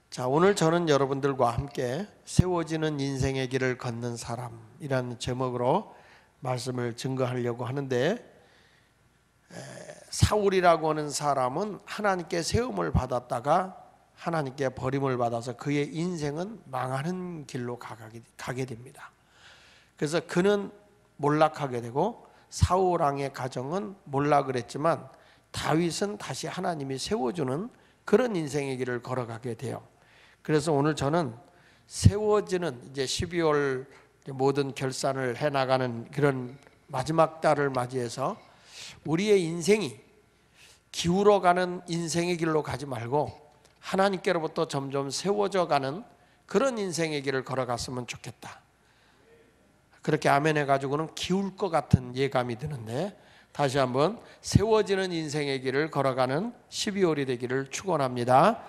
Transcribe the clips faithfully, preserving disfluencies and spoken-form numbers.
자, 오늘 저는 여러분들과 함께 세워지는 인생의 길을 걷는 사람이라는 제목으로 말씀을 증거하려고 하는데, 사울이라고 하는 사람은 하나님께 세움을 받았다가 하나님께 버림을 받아서 그의 인생은 망하는 길로 가게 됩니다. 그래서 그는 몰락하게 되고 사울 왕의 가정은 몰락을 했지만 다윗은 다시 하나님이 세워주는 그런 인생의 길을 걸어가게 돼요. 그래서 오늘 저는 세워지는 이제 십이월 모든 결산을 해나가는 그런 마지막 달을 맞이해서 우리의 인생이 기울어가는 인생의 길로 가지 말고 하나님께로부터 점점 세워져 가는 그런 인생의 길을 걸어갔으면 좋겠다. 그렇게 아멘 해가지고는 기울 것 같은 예감이 드는데, 다시 한번 세워지는 인생의 길을 걸어가는 십이월이 되기를 축원합니다.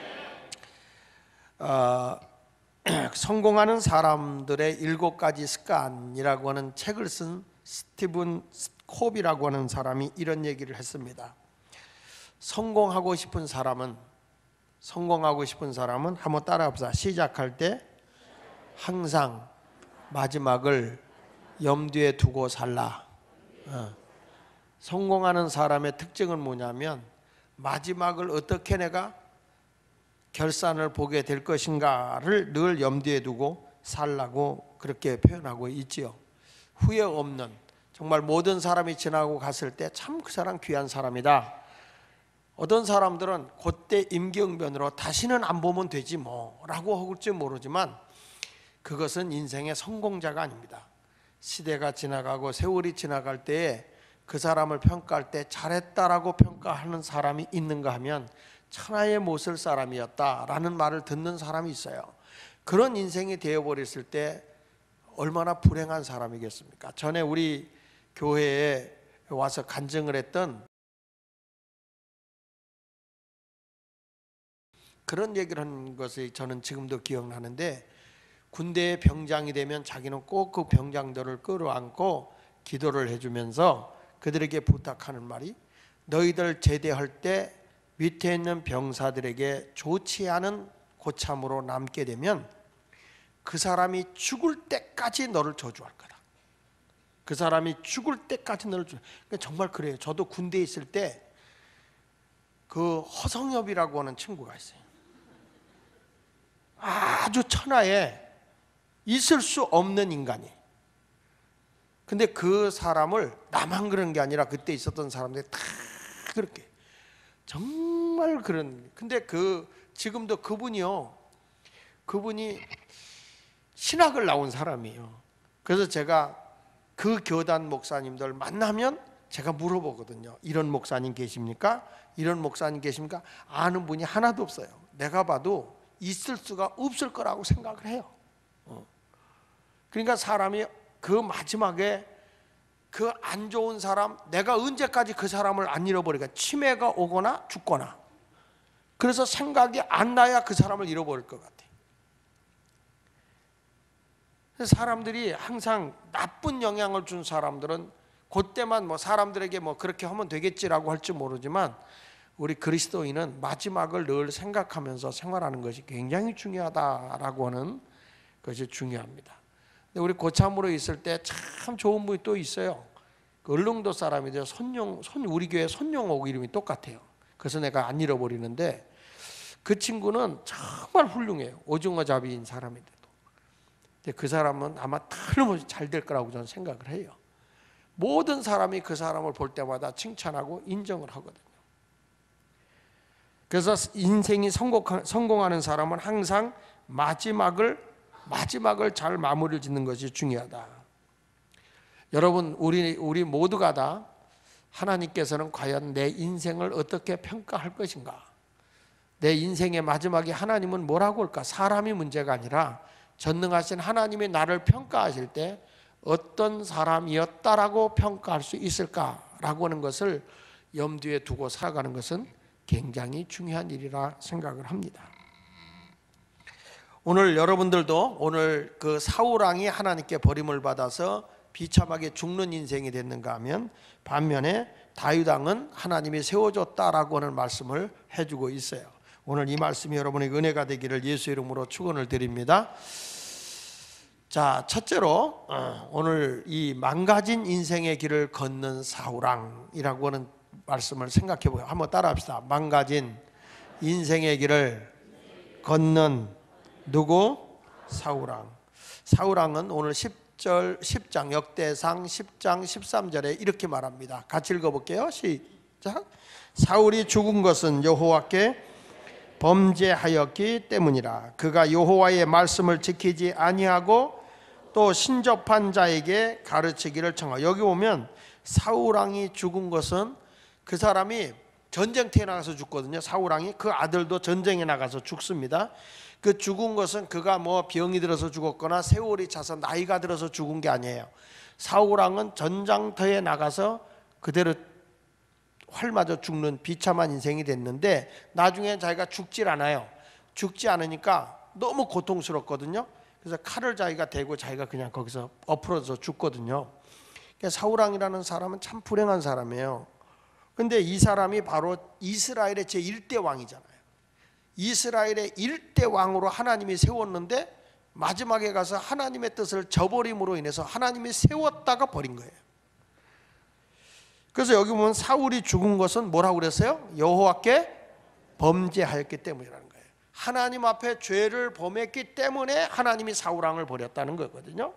어, 성공하는 사람들의 일곱 가지 습관이라고 하는 책을 쓴 스티븐 콥이라고 하는 사람이 이런 얘기를 했습니다. 성공하고 싶은 사람은 성공하고 싶은 사람은 한번 따라합시다. 시작할 때 항상 마지막을 염두에 두고 살라. 어. 성공하는 사람의 특징은 뭐냐면 마지막을 어떻게 내가 결산을 보게 될 것인가를 늘 염두에 두고 살라고 그렇게 표현하고 있지요. 후회 없는, 정말 모든 사람이 지나고 갔을 때 참 그 사람 귀한 사람이다. 어떤 사람들은 그때 임기응변으로 다시는 안 보면 되지 뭐 라고 할지 모르지만 그것은 인생의 성공자가 아닙니다. 시대가 지나가고 세월이 지나갈 때에 그 사람을 평가할 때 잘했다라고 평가하는 사람이 있는가 하면 천하의 못쓸 사람이었다라는 말을 듣는 사람이 있어요. 그런 인생이 되어버렸을 때 얼마나 불행한 사람이겠습니까? 전에 우리 교회에 와서 간증을 했던 그런 얘기를 한 것이 저는 지금도 기억나는데, 군대의 병장이 되면 자기는 꼭 그 병장들을 끌어안고 기도를 해주면서 그들에게 부탁하는 말이, 너희들 제대할 때 밑에 있는 병사들에게 좋지 않은 고참으로 남게 되면 그 사람이 죽을 때까지 너를 저주할 거다. 그 사람이 죽을 때까지 너를 저주. 정말 그래요. 저도 군대에 있을 때 그 허성엽이라고 하는 친구가 있어요. 아주 천하에 있을 수 없는 인간이. 근데 그 사람을 나만 그런 게 아니라 그때 있었던 사람들이 다 그렇게 정말 그런. 근데 그 지금도 그분이요, 그분이 신학을 나온 사람이에요. 그래서 제가 그 교단 목사님들 만나면 제가 물어보거든요. 이런 목사님 계십니까? 이런 목사님 계십니까? 아는 분이 하나도 없어요. 내가 봐도 있을 수가 없을 거라고 생각을 해요. 어. 그러니까 사람이 그 마지막에 그 안 좋은 사람, 내가 언제까지 그 사람을 안 잃어버릴까? 치매가 오거나 죽거나. 그래서 생각이 안 나야 그 사람을 잃어버릴 것 같아. 그래서 사람들이 항상 나쁜 영향을 준 사람들은 그때만 뭐 사람들에게 뭐 그렇게 하면 되겠지라고 할지 모르지만, 우리 그리스도인은 마지막을 늘 생각하면서 생활하는 것이 굉장히 중요하다라고 하는 것이 중요합니다. 우리 고참으로 있을 때 참 좋은 분이 또 있어요. 그 을릉도 사람인데 손용, 손 우리 교회 손용옥 이름이 똑같아요. 그래서 내가 안 잃어버리는데, 그 친구는 정말 훌륭해요. 오징어 잡이인 사람인데도. 근데 그 사람은 아마 틀림없이 잘 될 거라고 저는 생각을 해요. 모든 사람이 그 사람을 볼 때마다 칭찬하고 인정을 하거든요. 그래서 인생이 성공하는 사람은 항상 마지막을 마지막을 잘 마무리를 짓는 것이 중요하다. 여러분, 우리 우리 모두가 다 하나님께서는 과연 내 인생을 어떻게 평가할 것인가? 내 인생의 마지막에 하나님은 뭐라고 할까? 사람이 문제가 아니라 전능하신 하나님이 나를 평가하실 때 어떤 사람이었다라고 평가할 수 있을까라고 하는 것을 염두에 두고 살아가는 것은 굉장히 중요한 일이라 생각을 합니다. 오늘 여러분들도 오늘 그 사울 왕이 하나님께 버림을 받아서 비참하게 죽는 인생이 됐는가 하면, 반면에 다윗 왕은 하나님이 세워줬다라고 하는 말씀을 해주고 있어요. 오늘 이 말씀이 여러분에게 은혜가 되기를 예수 이름으로 축원을 드립니다. 자, 첫째로 오늘 이 망가진 인생의 길을 걷는 사울왕이라고 하는 말씀을 생각해 보요. 한번 따라합시다. 망가진 인생의 길을 걷는 누구? 사울왕. 사울왕은 오늘 십 절 십 장 역대상 십 장 십삼 절에 이렇게 말합니다. 같이 읽어볼게요. 시작. 사울이 죽은 것은 여호와께 범죄하였기 때문이라. 그가 여호와의 말씀을 지키지 아니하고 또 신접한 자에게 가르치기를 청하. 여기 보면 사울왕이 죽은 것은 그 사람이 전쟁터에 나가서 죽거든요. 사울왕이 그 아들도 전쟁에 나가서 죽습니다. 그 죽은 것은 그가 뭐 병이 들어서 죽었거나 세월이 차서 나이가 들어서 죽은 게 아니에요. 사울왕은 전장터에 나가서 그대로 활 맞아 죽는 비참한 인생이 됐는데 나중에 자기가 죽질 않아요. 죽지 않으니까 너무 고통스럽거든요. 그래서 칼을 자기가 대고 자기가 그냥 거기서 엎어져서 죽거든요. 사울왕이라는 사람은 참 불행한 사람이에요. 근데 이 사람이 바로 이스라엘의 제일 대 왕이잖아요. 이스라엘의 일대 왕으로 하나님이 세웠는데 마지막에 가서 하나님의 뜻을 저버림으로 인해서 하나님이 세웠다가 버린 거예요. 그래서 여기 보면 사울이 죽은 것은 뭐라고 그랬어요? 여호와께 범죄하였기 때문이라는 거예요. 하나님 앞에 죄를 범했기 때문에 하나님이 사울왕을 버렸다는 거거든요.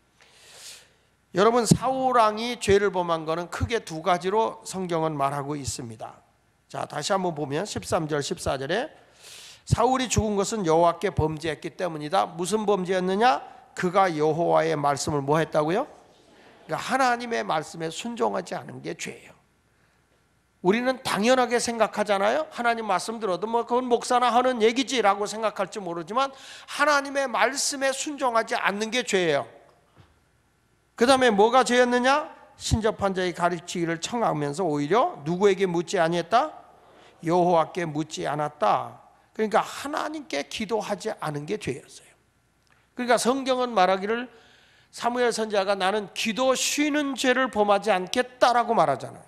여러분, 사울왕이 죄를 범한 것은 크게 두 가지로 성경은 말하고 있습니다. 자, 다시 한번 보면 십삼 절 십사 절에 사울이 죽은 것은 여호와께 범죄했기 때문이다. 무슨 범죄였느냐? 그가 여호와의 말씀을 뭐 했다고요? 그러니까 하나님의 말씀에 순종하지 않은 게 죄예요. 우리는 당연하게 생각하잖아요. 하나님 말씀 들어도 뭐 그건 목사나 하는 얘기지라고 생각할지 모르지만 하나님의 말씀에 순종하지 않는 게 죄예요. 그 다음에 뭐가 죄였느냐? 신접한 자의 가르치기를 청하면서 오히려 누구에게 묻지 아니했다? 여호와께 묻지 않았다. 그러니까 하나님께 기도하지 않은 게 죄였어요. 그러니까 성경은 말하기를 사무엘 선지자가 나는 기도 쉬는 죄를 범하지 않겠다라고 말하잖아요.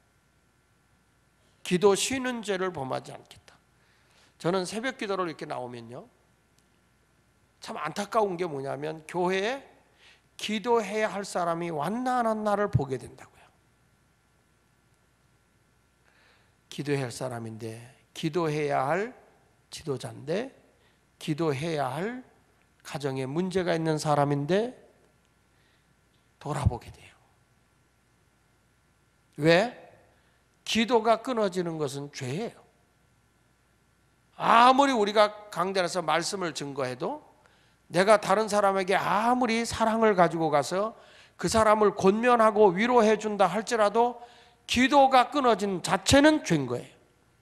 기도 쉬는 죄를 범하지 않겠다. 저는 새벽 기도를 이렇게 나오면요, 참 안타까운 게 뭐냐면 교회에 기도해야 할 사람이 왔나 안 왔나를 보게 된다고요. 기도해야 할 사람인데, 기도해야 할 지도자인데, 기도해야 할 가정에 문제가 있는 사람인데 돌아보게 돼요. 왜? 기도가 끊어지는 것은 죄예요. 아무리 우리가 강단에서 말씀을 증거해도 내가 다른 사람에게 아무리 사랑을 가지고 가서 그 사람을 권면하고 위로해 준다 할지라도 기도가 끊어진 자체는 죄인 거예요.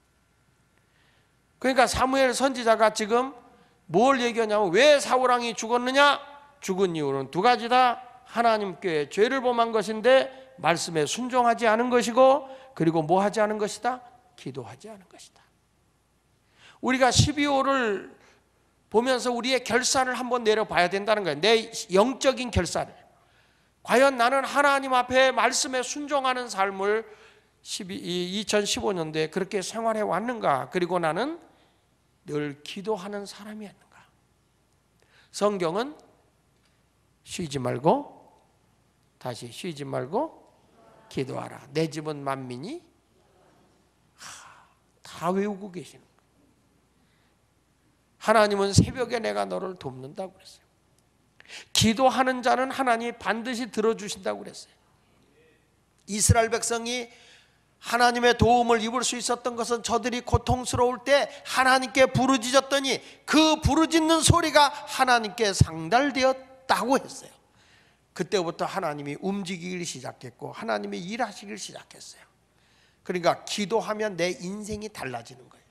그러니까 사무엘 선지자가 지금 뭘 얘기하냐면 왜 사울왕이 죽었느냐? 죽은 이유는 두 가지다. 하나님께 죄를 범한 것인데 말씀에 순종하지 않은 것이고, 그리고 뭐 하지 않은 것이다? 기도하지 않은 것이다. 우리가 십이호를 보면서 우리의 결산을 한번 내려봐야 된다는 거예요. 내 영적인 결산을. 과연 나는 하나님 앞에 말씀에 순종하는 삶을 이천십오 년도에 그렇게 생활해 왔는가? 그리고 나는 늘 기도하는 사람이었는가? 성경은 쉬지 말고, 다시 쉬지 말고 기도하라. 내 집은 만민이 다 외우고 계시는 거예요. 하나님은 새벽에 내가 너를 돕는다고 그랬어요. 기도하는 자는 하나님이 반드시 들어주신다고 그랬어요. 이스라엘 백성이 하나님의 도움을 입을 수 있었던 것은 저들이 고통스러울 때 하나님께 부르짖었더니 그 부르짖는 소리가 하나님께 상달되었다고 했어요. 그때부터 하나님이 움직이기 시작했고 하나님이 일하시기 시작했어요. 그러니까 기도하면 내 인생이 달라지는 거예요.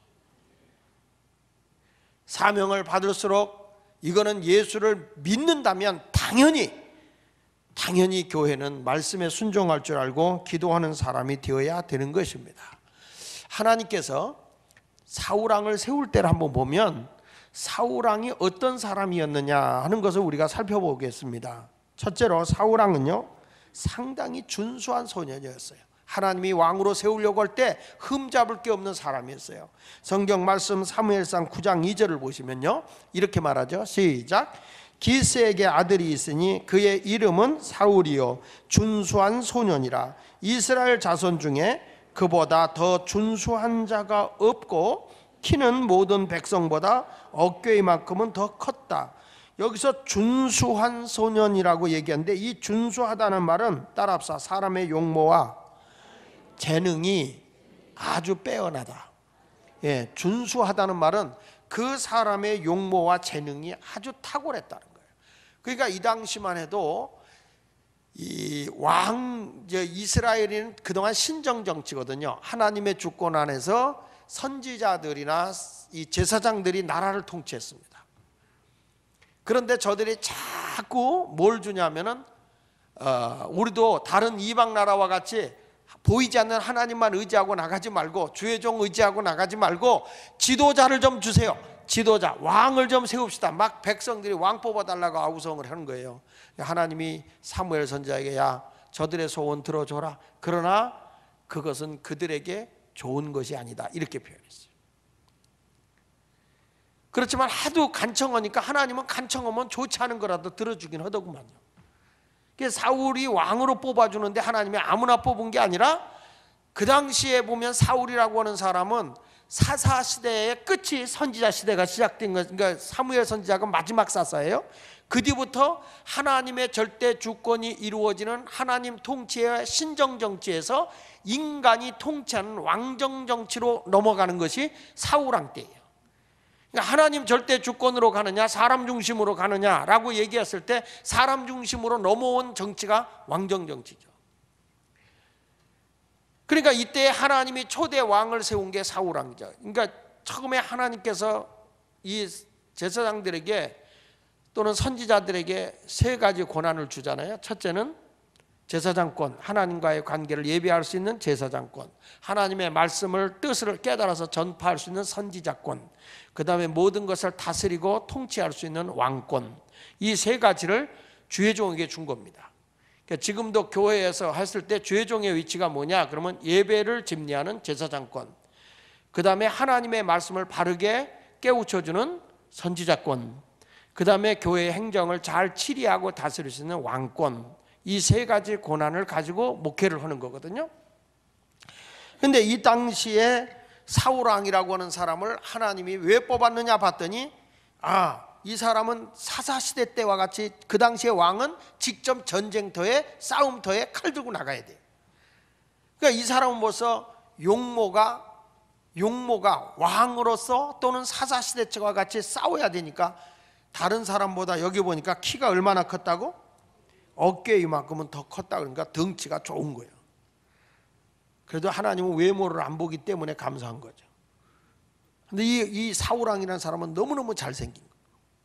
사명을 받을수록 이거는 예수를 믿는다면 당연히 당연히 교회는 말씀에 순종할 줄 알고 기도하는 사람이 되어야 되는 것입니다. 하나님께서 사울왕을 세울 때를 한번 보면 사울왕이 어떤 사람이었느냐 하는 것을 우리가 살펴보겠습니다. 첫째로 사울왕은요 상당히 준수한 소년이었어요. 하나님이 왕으로 세우려고 할 때 흠잡을 게 없는 사람이었어요. 성경 말씀 사무엘상 구 장 이 절을 보시면요, 이렇게 말하죠. 시작. 기스에게 아들이 있으니 그의 이름은 사울이요 준수한 소년이라. 이스라엘 자손 중에 그보다 더 준수한 자가 없고 키는 모든 백성보다 어깨이만큼은 더 컸다. 여기서 준수한 소년이라고 얘기하는데, 이 준수하다는 말은 따라합시다. 사람의 용모와 재능이 아주 빼어나다. 예, 준수하다는 말은 그 사람의 용모와 재능이 아주 탁월했다는 거예요. 그러니까 이 당시만 해도 이 왕, 이스라엘은 그동안 신정 정치거든요. 하나님의 주권 안에서 선지자들이나 이 제사장들이 나라를 통치했습니다. 그런데 저들이 자꾸 뭘 주냐면은 어, 우리도 다른 이방 나라와 같이 보이지 않는 하나님만 의지하고 나가지 말고, 주의 종 의지하고 나가지 말고 지도자를 좀 주세요. 지도자, 왕을 좀 세웁시다. 막 백성들이 왕 뽑아달라고 아우성을 하는 거예요. 하나님이 사무엘 선지자에게 야, 저들의 소원 들어줘라. 그러나 그것은 그들에게 좋은 것이 아니다. 이렇게 표현했어요. 그렇지만 하도 간청하니까 하나님은 간청하면 좋지 않은 거라도 들어주긴 하더구만요. 사울이 왕으로 뽑아주는데 하나님이 아무나 뽑은 게 아니라, 그 당시에 보면 사울이라고 하는 사람은 사사 시대의 끝이 선지자 시대가 시작된 것, 그러니까 사무엘 선지자가 마지막 사사예요. 그 뒤부터 하나님의 절대 주권이 이루어지는 하나님 통치의 신정 정치에서 인간이 통치하는 왕정 정치로 넘어가는 것이 사울 왕 때예요. 그러니까 하나님 절대 주권으로 가느냐 사람 중심으로 가느냐라고 얘기했을 때 사람 중심으로 넘어온 정치가 왕정 정치죠. 그러니까 이때 하나님이 초대 왕을 세운 게 사울 왕이죠. 그러니까 처음에 하나님께서 이 제사장들에게 또는 선지자들에게 세 가지 권한을 주잖아요. 첫째는 제사장권, 하나님과의 관계를 예비할 수 있는 제사장권, 하나님의 말씀을 뜻을 깨달아서 전파할 수 있는 선지자권, 그 다음에 모든 것을 다스리고 통치할 수 있는 왕권, 이 세 가지를 주의 종에게 준 겁니다. 그러니까 지금도 교회에서 했을 때 주의 종의 위치가 뭐냐 그러면 예배를 집리하는 제사장권, 그 다음에 하나님의 말씀을 바르게 깨우쳐주는 선지자권, 그 다음에 교회의 행정을 잘 치리하고 다스릴 수 있는 왕권, 이 세 가지 권한을 가지고 목회를 하는 거거든요. 그런데 이 당시에 사울왕이라고 하는 사람을 하나님이 왜 뽑았느냐 봤더니, 아, 이 사람은 사사시대 때와 같이 그 당시에 왕은 직접 전쟁터에 싸움터에 칼 들고 나가야 돼요. 그러니까 이 사람은 벌써 용모가 용모가 왕으로서 또는 사사시대 때와 같이 싸워야 되니까, 다른 사람보다 여기 보니까 키가 얼마나 컸다고? 어깨 이만큼은 더 컸다. 그러니까 덩치가 좋은 거예요. 그래도 하나님은 외모를 안 보기 때문에 감사한 거죠. 근데 이, 이 사울왕이라는 사람은 너무너무 잘생긴 거예요.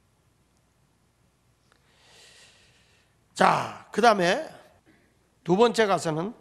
자, 그 다음에 두 번째 가서는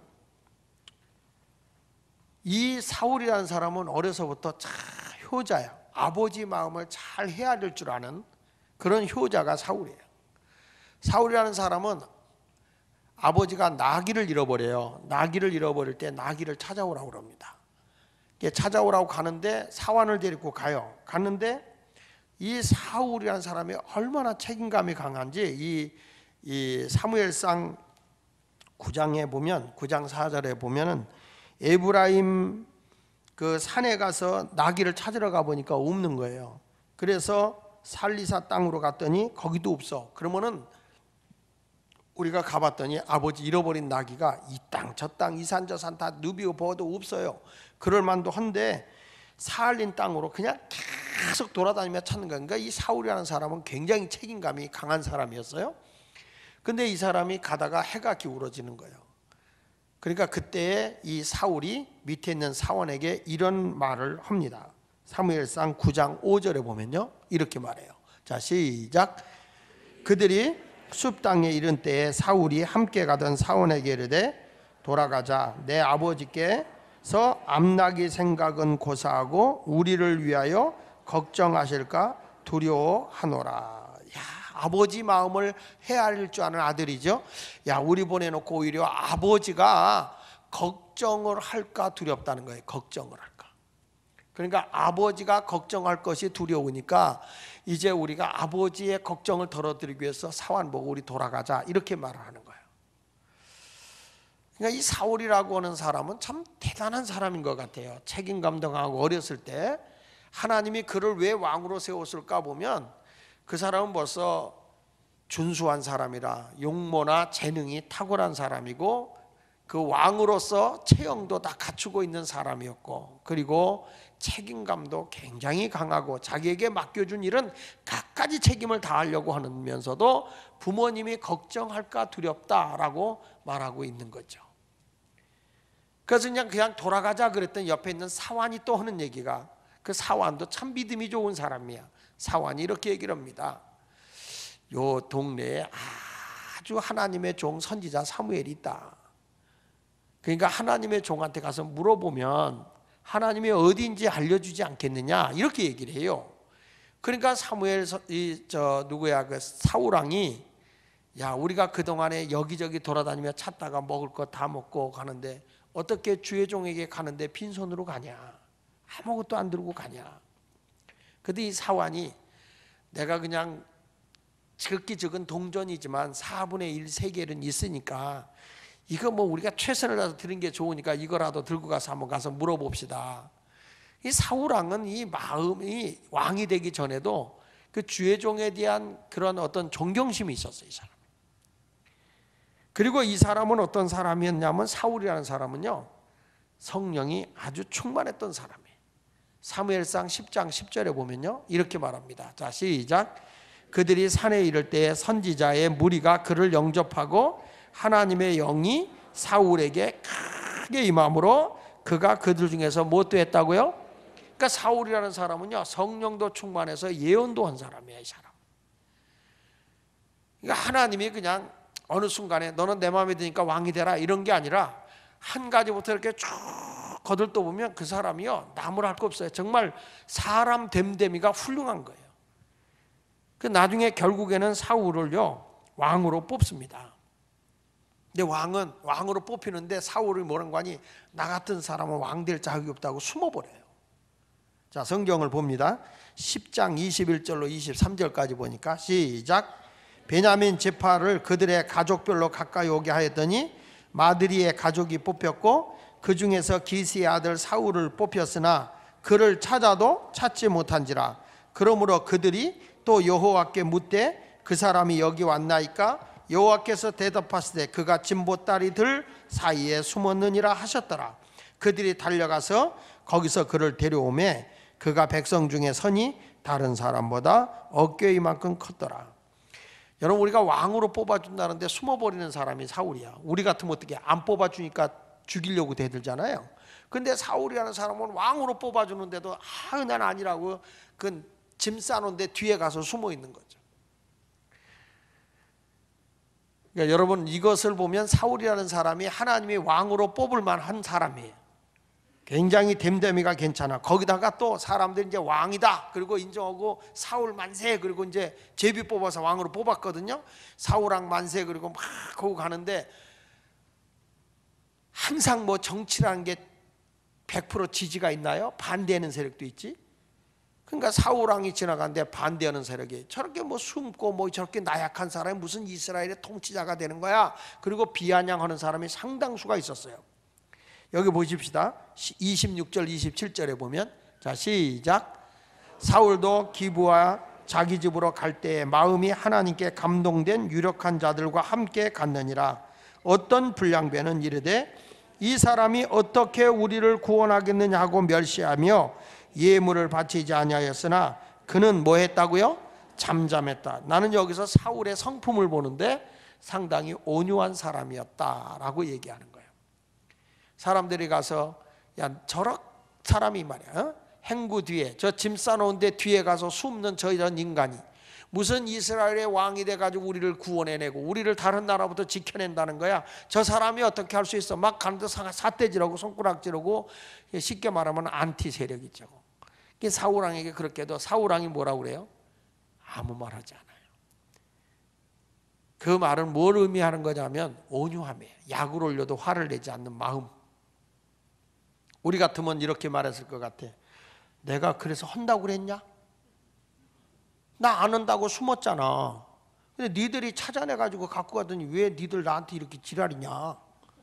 이 사울이라는 사람은 어려서부터 참 효자야. 아버지 마음을 잘 헤아릴 줄 아는 그런 효자가 사울이에요. 사울이라는 사람은 아버지가 나귀를 잃어버려요. 나귀를 잃어버릴 때 나귀를 찾아오라고 그럽니다. 찾아오라고 가는데 사환을 데리고 가요. 갔는데 이 사울이라는 사람이 얼마나 책임감이 강한지 이, 이 사무엘상 구 장에 보면, 구 장 사 절에 보면은 에브라임 그 산에 가서 나귀를 찾으러 가보니까 없는 거예요. 그래서 살리사 땅으로 갔더니 거기도 없어. 그러면은 우리가 가봤더니 아버지 잃어버린 나귀가 이 땅 저 땅 이 산 저 산 다 누비고 보아도 없어요. 그럴 만도 한데 사할린 땅으로 그냥 계속 돌아다니며 찾는 거예요. 그러니까 이 사울이라는 사람은 굉장히 책임감이 강한 사람이었어요. 근데 이 사람이 가다가 해가 기울어지는 거예요. 그러니까 그때 이 사울이 밑에 있는 사원에게 이런 말을 합니다. 사무엘상 구 장 오 절에 보면요, 이렇게 말해요. 자, 시작. 그들이 숲 땅에 이른 때에 사울이 함께 가던 사원에게 이르되 돌아가자. 내 아버지께서 암나기 생각은 고사하고 우리를 위하여 걱정하실까 두려워하노라. 야, 아버지 마음을 헤아릴 줄 아는 아들이죠. 야, 우리 보내놓고 오히려 아버지가 걱정을 할까 두렵다는 거예요. 걱정을 할까. 그러니까 아버지가 걱정할 것이 두려우니까 이제 우리가 아버지의 걱정을 덜어드리기 위해서 사환 보고 우리 돌아가자 이렇게 말을 하는 거예요. 그러니까 이 사울이라고 하는 사람은 참 대단한 사람인 것 같아요. 책임감도 강하고 어렸을 때 하나님이 그를 왜 왕으로 세웠을까 보면 그 사람은 벌써 준수한 사람이라 용모나 재능이 탁월한 사람이고 그 왕으로서 체형도 다 갖추고 있는 사람이었고 그리고 책임감도 굉장히 강하고 자기에게 맡겨준 일은 갖가지 책임을 다하려고 하면서도 부모님이 걱정할까 두렵다라고 말하고 있는 거죠. 그래서 그냥 그냥 돌아가자 그랬더니 옆에 있는 사환이 또 하는 얘기가 그 사환도 참 믿음이 좋은 사람이야. 사환이 이렇게 얘기를 합니다. 요 동네에 아주 하나님의 종 선지자 사무엘이 있다. 그러니까 하나님의 종한테 가서 물어보면 하나님이 어디인지 알려주지 않겠느냐 이렇게 얘기를 해요. 그러니까 사무엘 이 저 누구야 그 사울 왕이 야 우리가 그 동안에 여기저기 돌아다니며 찾다가 먹을 거 다 먹고 가는데 어떻게 주의 종에게 가는데 빈손으로 가냐? 아무것도 안 들고 가냐? 근데 이 사환이 내가 그냥 적기 적은 동전이지만 사분의 일 세겔은 있으니까 이거 뭐 우리가 최선을 다해서 드린 게 좋으니까 이거라도 들고 가서 한번 가서 물어봅시다. 이 사울 왕은 이 마음이 왕이 되기 전에도 그 주의 종에 대한 그런 어떤 존경심이 있었어요. 이 사람. 그리고 이 사람은 어떤 사람이었냐면 사울이라는 사람은요 성령이 아주 충만했던 사람이에요. 사무엘상 십 장 십 절에 보면요 이렇게 말합니다. 자 시작. 그들이 산에 이를 때에 선지자의 무리가 그를 영접하고 하나님의 영이 사울에게 크게 임함으로 그가 그들 중에서 뭐 또 했다고요? 그러니까 사울이라는 사람은요 성령도 충만해서 예언도 한 사람이에요. 이 사람. 그러니까 하나님이 그냥 어느 순간에 너는 내 마음에 드니까 왕이 되라 이런 게 아니라 한 가지부터 이렇게 쭉 거들떠 보면 그 사람이요 남을 할 거 없어요. 정말 사람 됨됨이가 훌륭한 거예요. 그 나중에 결국에는 사울을요 왕으로 뽑습니다. 근데 왕은 왕으로 뽑히는데 사울이 뭐라는 거니 나 같은 사람은 왕 될 자격이 없다고 숨어버려요. 자 성경을 봅니다. 십 장 이십일 절로 이십삼 절까지 보니까 시작. 베냐민 지파를 그들의 가족별로 가까이 오게 하였더니 마드리의 가족이 뽑혔고 그 중에서 기스의 아들 사울을 뽑혔으나 그를 찾아도 찾지 못한지라. 그러므로 그들이 또 여호와께 묻되 그 사람이 여기 왔나이까? 여호와께서 대답하시되 그가 진보다리들 사이에 숨었느니라 하셨더라. 그들이 달려가서 거기서 그를 데려오매 그가 백성 중에 선이 다른 사람보다 어깨 이만큼 컸더라. 여러분 우리가 왕으로 뽑아준다는데 숨어버리는 사람이 사울이야. 우리 같으면 어떻게 안 뽑아주니까 죽이려고 대들잖아요. 근데 사울이라는 사람은 왕으로 뽑아주는데도 아, 난 아니라고 그 짐 싸놓은데 뒤에 가서 숨어 있는 거죠. 그러니까 여러분 이것을 보면 사울이라는 사람이 하나님이 왕으로 뽑을 만한 사람이에요. 굉장히 됨됨이가 괜찮아. 거기다가 또 사람들이 이제 왕이다 그리고 인정하고 사울 만세 그리고 이제 제비 뽑아서 왕으로 뽑았거든요. 사울왕 만세 그리고 막 거기 가는데 항상 뭐 정치라는 게 백 퍼센트 지지가 있나요? 반대하는 세력도 있지. 그러니까 사울왕이 지나가는데 반대하는 세력이 저렇게 뭐 숨고 뭐 저렇게 나약한 사람이 무슨 이스라엘의 통치자가 되는 거야. 그리고 비아냥하는 사람이 상당수가 있었어요. 여기 보십시다. 이십육 절 이십칠 절에 보면 자 시작. 사울도 기브와 자기 집으로 갈 때에 마음이 하나님께 감동된 유력한 자들과 함께 갔느니라. 어떤 불량배는 이르되 이 사람이 어떻게 우리를 구원하겠느냐 하고 멸시하며 예물을 바치지 아니하였으나 그는 뭐 했다고요? 잠잠했다. 나는 여기서 사울의 성품을 보는데 상당히 온유한 사람이었다라고 얘기하는 거예요. 사람들이 가서 야 저런 사람이 말이야 어? 행구 뒤에 저 짐 싸놓은데 뒤에 가서 숨는 저런 인간이 무슨 이스라엘의 왕이 돼가지고 우리를 구원해내고 우리를 다른 나라부터 지켜낸다는 거야. 저 사람이 어떻게 할 수 있어? 막 가는데 삿대질하고 손가락질하고 쉽게 말하면 안티 세력이죠. 사울왕에게 그렇게 해도 사울왕이 뭐라고 그래요? 아무 말 하지 않아요. 그 말은 뭘 의미하는 거냐면 온유함이에요. 약을 올려도 화를 내지 않는 마음. 우리 같으면 이렇게 말했을 것 같아. 내가 그래서 한다고 그랬냐? 나 안 한다고 숨었잖아. 근데 니들이 찾아내가지고 갖고 가더니 왜 니들 나한테 이렇게 지랄이냐?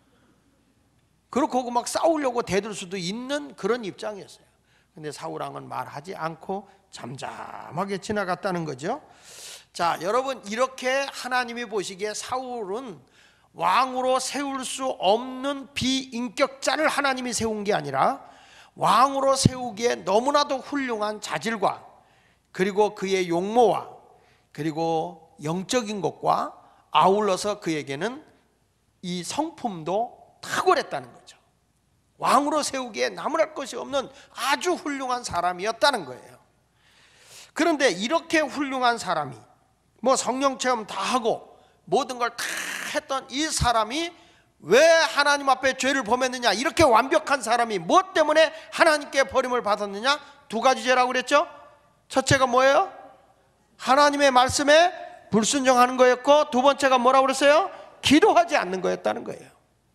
그렇고 막 싸우려고 대들 수도 있는 그런 입장이었어요. 근데 사울왕은 말하지 않고 잠잠하게 지나갔다는 거죠. 자, 여러분, 이렇게 하나님이 보시기에 사울은 왕으로 세울 수 없는 비인격자를 하나님이 세운 게 아니라 왕으로 세우기에 너무나도 훌륭한 자질과 그리고 그의 용모와 그리고 영적인 것과 아울러서 그에게는 이 성품도 탁월했다는 거죠. 왕으로 세우기에 나무랄 것이 없는 아주 훌륭한 사람이었다는 거예요. 그런데 이렇게 훌륭한 사람이 뭐 성령 체험 다 하고 모든 걸 다 했던 이 사람이 왜 하나님 앞에 죄를 범했느냐? 이렇게 완벽한 사람이 무엇 때문에 하나님께 버림을 받았느냐? 두 가지 죄라고 그랬죠? 첫째가 뭐예요? 하나님의 말씀에 불순종하는 거였고, 두 번째가 뭐라고 그랬어요? 기도하지 않는 거였다는 거예요.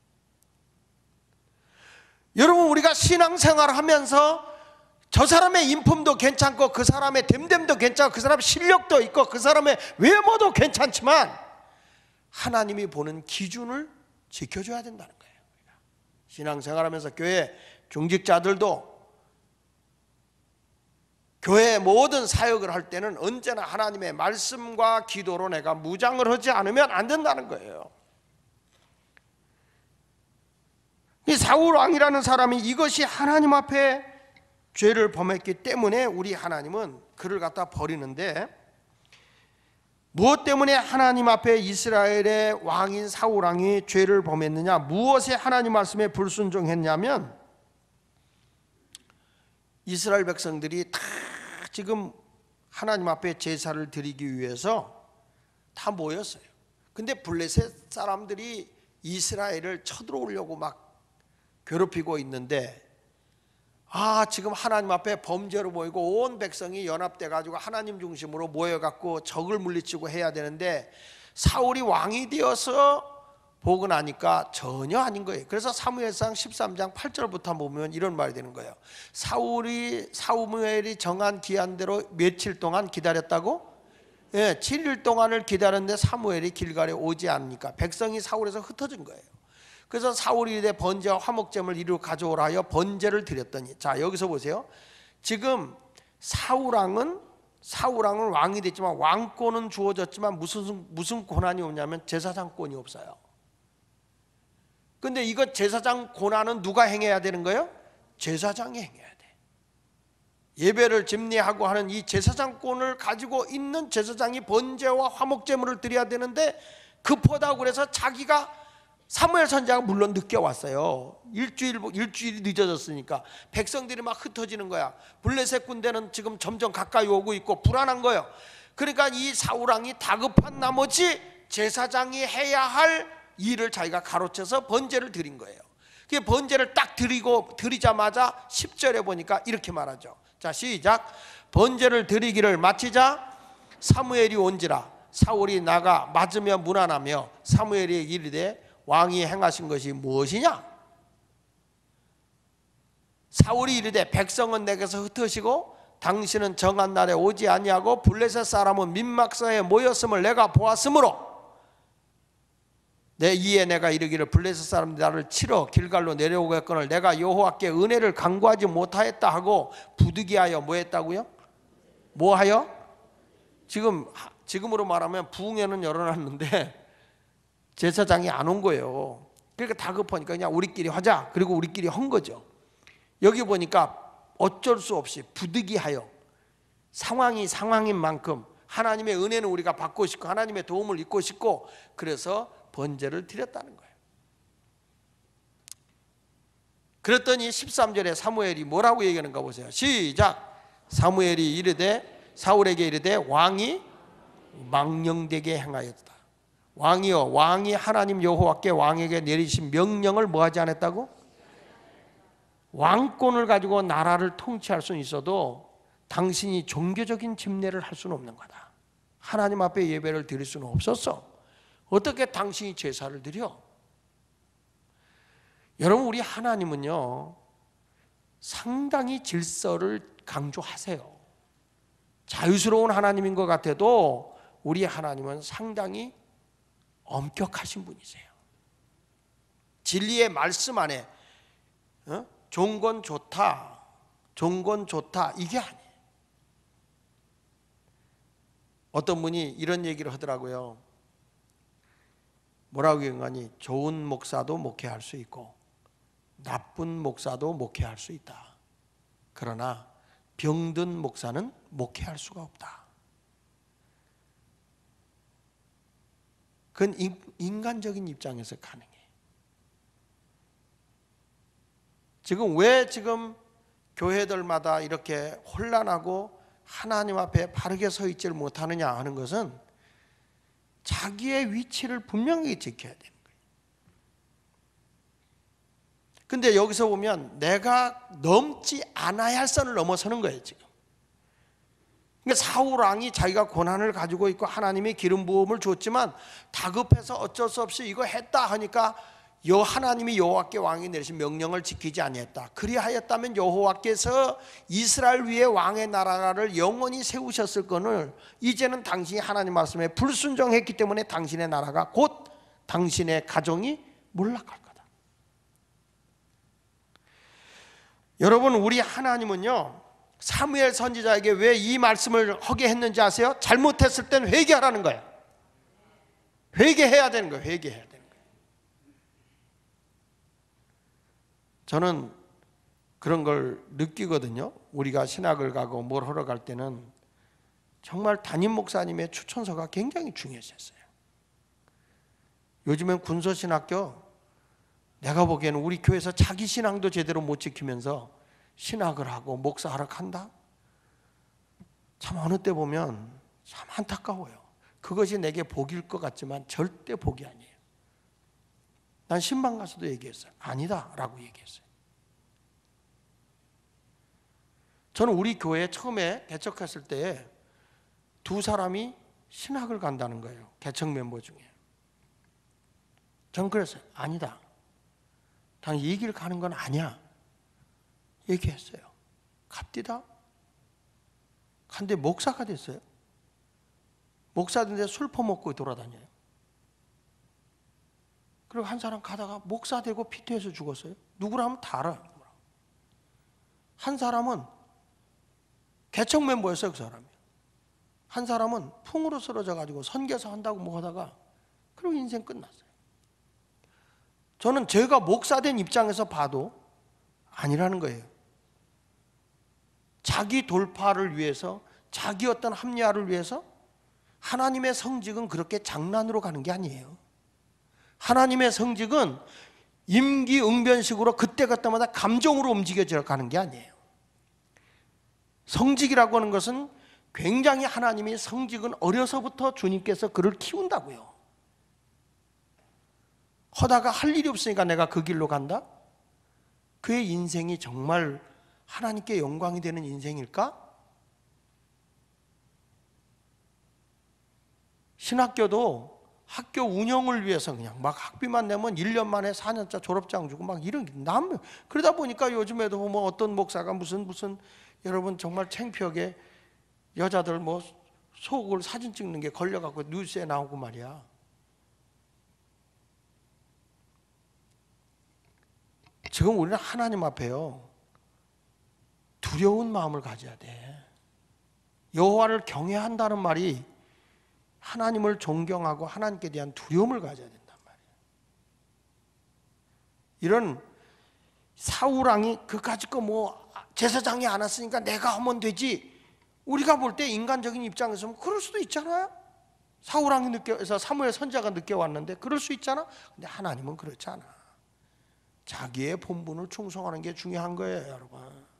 여러분, 우리가 신앙생활을 하면서 저 사람의 인품도 괜찮고 그 사람의 됨됨도 괜찮고 그 사람의 실력도 있고 그 사람의 외모도 괜찮지만 하나님이 보는 기준을 지켜줘야 된다는 거예요. 신앙생활하면서 교회 중직자들도 교회 모든 사역을 할 때는 언제나 하나님의 말씀과 기도로 내가 무장을 하지 않으면 안 된다는 거예요. 이 사울 왕이라는 사람이 이것이 하나님 앞에 죄를 범했기 때문에 우리 하나님은 그를 갖다 버리는데, 무엇 때문에 하나님 앞에 이스라엘의 왕인 사울 왕이 죄를 범했느냐? 무엇에 하나님 말씀에 불순종했냐면, 이스라엘 백성들이 다 지금 하나님 앞에 제사를 드리기 위해서 다 모였어요. 근데 블레셋 사람들이 이스라엘을 쳐들어오려고 막 괴롭히고 있는데, 아, 지금 하나님 앞에 범죄로 모이고 온 백성이 연합돼 가지고 하나님 중심으로 모여 갖고 적을 물리치고 해야 되는데 사울이 왕이 되어서 보고 나니까 전혀 아닌 거예요. 그래서 사무엘상 십삼 장 팔 절부터 보면 이런 말이 되는 거예요. 사울이 사무엘이 정한 기한대로 며칠 동안 기다렸다고? 예, 칠 일 동안을 기다렸는데 사무엘이 길갈에 오지 않으니까 백성이 사울에서 흩어진 거예요. 그래서 사울이 이르되 번제와 화목제물 이리로 가져오라 하여 번제를 드렸더니, 자, 여기서 보세요. 지금 사울왕은 사울왕은 왕이 됐지만 왕권은 주어졌지만 무슨 무슨 권한이 없냐면 제사장권이 없어요. 근데 이거 제사장 권한은 누가 행해야 되는 거예요? 제사장이 행해야 돼. 예배를 집례하고 하는 이 제사장권을 가지고 있는 제사장이 번제와 화목제물을 드려야 되는데 급하다고 그래서 자기가, 사무엘 선지자가 물론 늦게 왔어요. 일주일, 일주일이 늦어졌으니까 백성들이 막 흩어지는 거야. 블레셋 군대는 지금 점점 가까이 오고 있고 불안한 거예요. 그러니까 이 사울왕이 다급한 나머지 제사장이 해야 할 일을 자기가 가로채서 번제를 드린 거예요. 그 번제를 딱 드리고 드리자마자 십 절에 보니까 이렇게 말하죠. 자, 시작. 번제를 드리기를 마치자 사무엘이 온지라 사울이 나가 맞으며 문안하며 사무엘이 이르되 왕이 행하신 것이 무엇이냐? 사울이 이르되 백성은 내게서 흩으시고 당신은 정한 날에 오지 아니하고 블레셋 사람은 민막성에 모였음을 내가 보았으므로 내 이에 내가 이르기를 블레셋 사람들이 나를 치러 길갈로 내려오겠거늘 내가 여호와께 은혜를 간구하지 못하였다 하고 부득이하여 뭐 했다고요? 뭐 하여? 지금 지금으로 말하면 부흥회는 열어놨는데 제사장이 안 온 거예요. 그러니까 다급하니까 그냥 우리끼리 하자. 그리고 우리끼리 한 거죠. 여기 보니까 어쩔 수 없이 부득이하여 상황이 상황인 만큼 하나님의 은혜는 우리가 받고 싶고 하나님의 도움을 입고 싶고 그래서 번제를 드렸다는 거예요. 그랬더니 십삼 절에 사무엘이 뭐라고 얘기하는가 보세요. 시작. 사무엘이 이르되 사울에게 이르되 왕이 망령되게 행하였다. 왕이여, 왕이 하나님 여호와께 왕에게 내리신 명령을 뭐하지 않았다고? 왕권을 가지고 나라를 통치할 수는 있어도 당신이 종교적인 집례를 할 수는 없는 거다. 하나님 앞에 예배를 드릴 수는 없었어. 어떻게 당신이 제사를 드려? 여러분, 우리 하나님은요 상당히 질서를 강조하세요. 자유스러운 하나님인 것 같아도 우리 하나님은 상당히 엄격하신 분이세요. 진리의 말씀 안에 어? 좋은 건 좋다, 좋은 건 좋다 이게 아니에요. 어떤 분이 이런 얘기를 하더라고요. 뭐라고 얘기하니 좋은 목사도 목회할 수 있고 나쁜 목사도 목회할 수 있다. 그러나 병든 목사는 목회할 수가 없다. 그건 인간적인 입장에서 가능해. 지금 왜 지금 교회들마다 이렇게 혼란하고 하나님 앞에 바르게 서 있지를 못하느냐 하는 것은 자기의 위치를 분명히 지켜야 되는 거예요. 근데 여기서 보면 내가 넘지 않아야 할 선을 넘어서는 거예요 지금. 그러니까 사울 왕이 자기가 고난을 가지고 있고 하나님이 기름 부음을 줬지만 다급해서 어쩔 수 없이 이거 했다 하니까 여 하나님이 여호와께 왕이 내리신 명령을 지키지 아니했다. 그리하였다면 여호와께서 이스라엘 위에 왕의 나라를 영원히 세우셨을 거를 이제는 당신이 하나님 말씀에 불순종했기 때문에 당신의 나라가 곧 당신의 가정이 몰락할 거다. 여러분, 우리 하나님은요 사무엘 선지자에게 왜 이 말씀을 하게 했는지 아세요? 잘못했을 땐 회개하라는 거예요. 회개해야 되는 거예요. 회개해야 되는 거예요. 저는 그런 걸 느끼거든요. 우리가 신학을 가고 뭘 하러 갈 때는 정말 담임 목사님의 추천서가 굉장히 중요했어요. 요즘엔 군소신학교, 내가 보기에는 우리 교회에서 자기 신앙도 제대로 못 지키면서 신학을 하고 목사하러 간다? 참 어느 때 보면 참 안타까워요. 그것이 내게 복일 것 같지만 절대 복이 아니에요. 난 신방 가서도 얘기했어요. 아니다 라고 얘기했어요. 저는 우리 교회 처음에 개척했을 때 두 사람이 신학을 간다는 거예요. 개척 멤버 중에. 전 그랬어요. 아니다. 당 이 길 가는 건 아니야. 얘기했어요. 갑디다. 근데 목사가 됐어요. 목사인데 술 퍼먹고 돌아다녀요. 그리고 한 사람 가다가 목사 되고 피투에서 죽었어요. 누구라 하면 다 알아요. 한 사람은 개척 멤버였어요. 그 사람이. 한 사람은 풍으로 쓰러져 가지고 선교사 한다고 뭐 하다가 그리고 인생 끝났어요. 저는 제가 목사된 입장에서 봐도 아니라는 거예요. 자기 돌파를 위해서, 자기 어떤 합리화를 위해서 하나님의 성직은 그렇게 장난으로 가는 게 아니에요. 하나님의 성직은 임기응변식으로 그때그때마다 감정으로 움직여져 가는 게 아니에요. 성직이라고 하는 것은 굉장히 하나님이 성직은 어려서부터 주님께서 그를 키운다고요. 하다가 할 일이 없으니까 내가 그 길로 간다? 그의 인생이 정말 하나님께 영광이 되는 인생일까? 신학교도 학교 운영을 위해서 그냥 막 학비만 내면 일 년 만에 사 년짜 졸업장 주고 막 이런 게 남, 그러다 보니까 요즘에도 뭐 어떤 목사가 무슨 무슨 여러분 정말 창피하게 여자들 뭐 속을 사진 찍는 게 걸려갖고 뉴스에 나오고 말이야. 지금 우리는 하나님 앞에요 두려운 마음을 가져야 돼. 여호와를 경외한다는 말이 하나님을 존경하고 하나님께 대한 두려움을 가져야 된단 말이에요. 이런 사울 왕이 그까짓 거 뭐 제사장이 안 왔으니까 내가 하면 되지. 우리가 볼 때 인간적인 입장에서 그럴 수도 있잖아요. 사울 왕이 늦게 해서 사무엘 선지자가 늦게 왔는데 그럴 수 있잖아. 근데 하나님은 그렇지 않아. 자기의 본분을 충성하는 게 중요한 거예요, 여러분.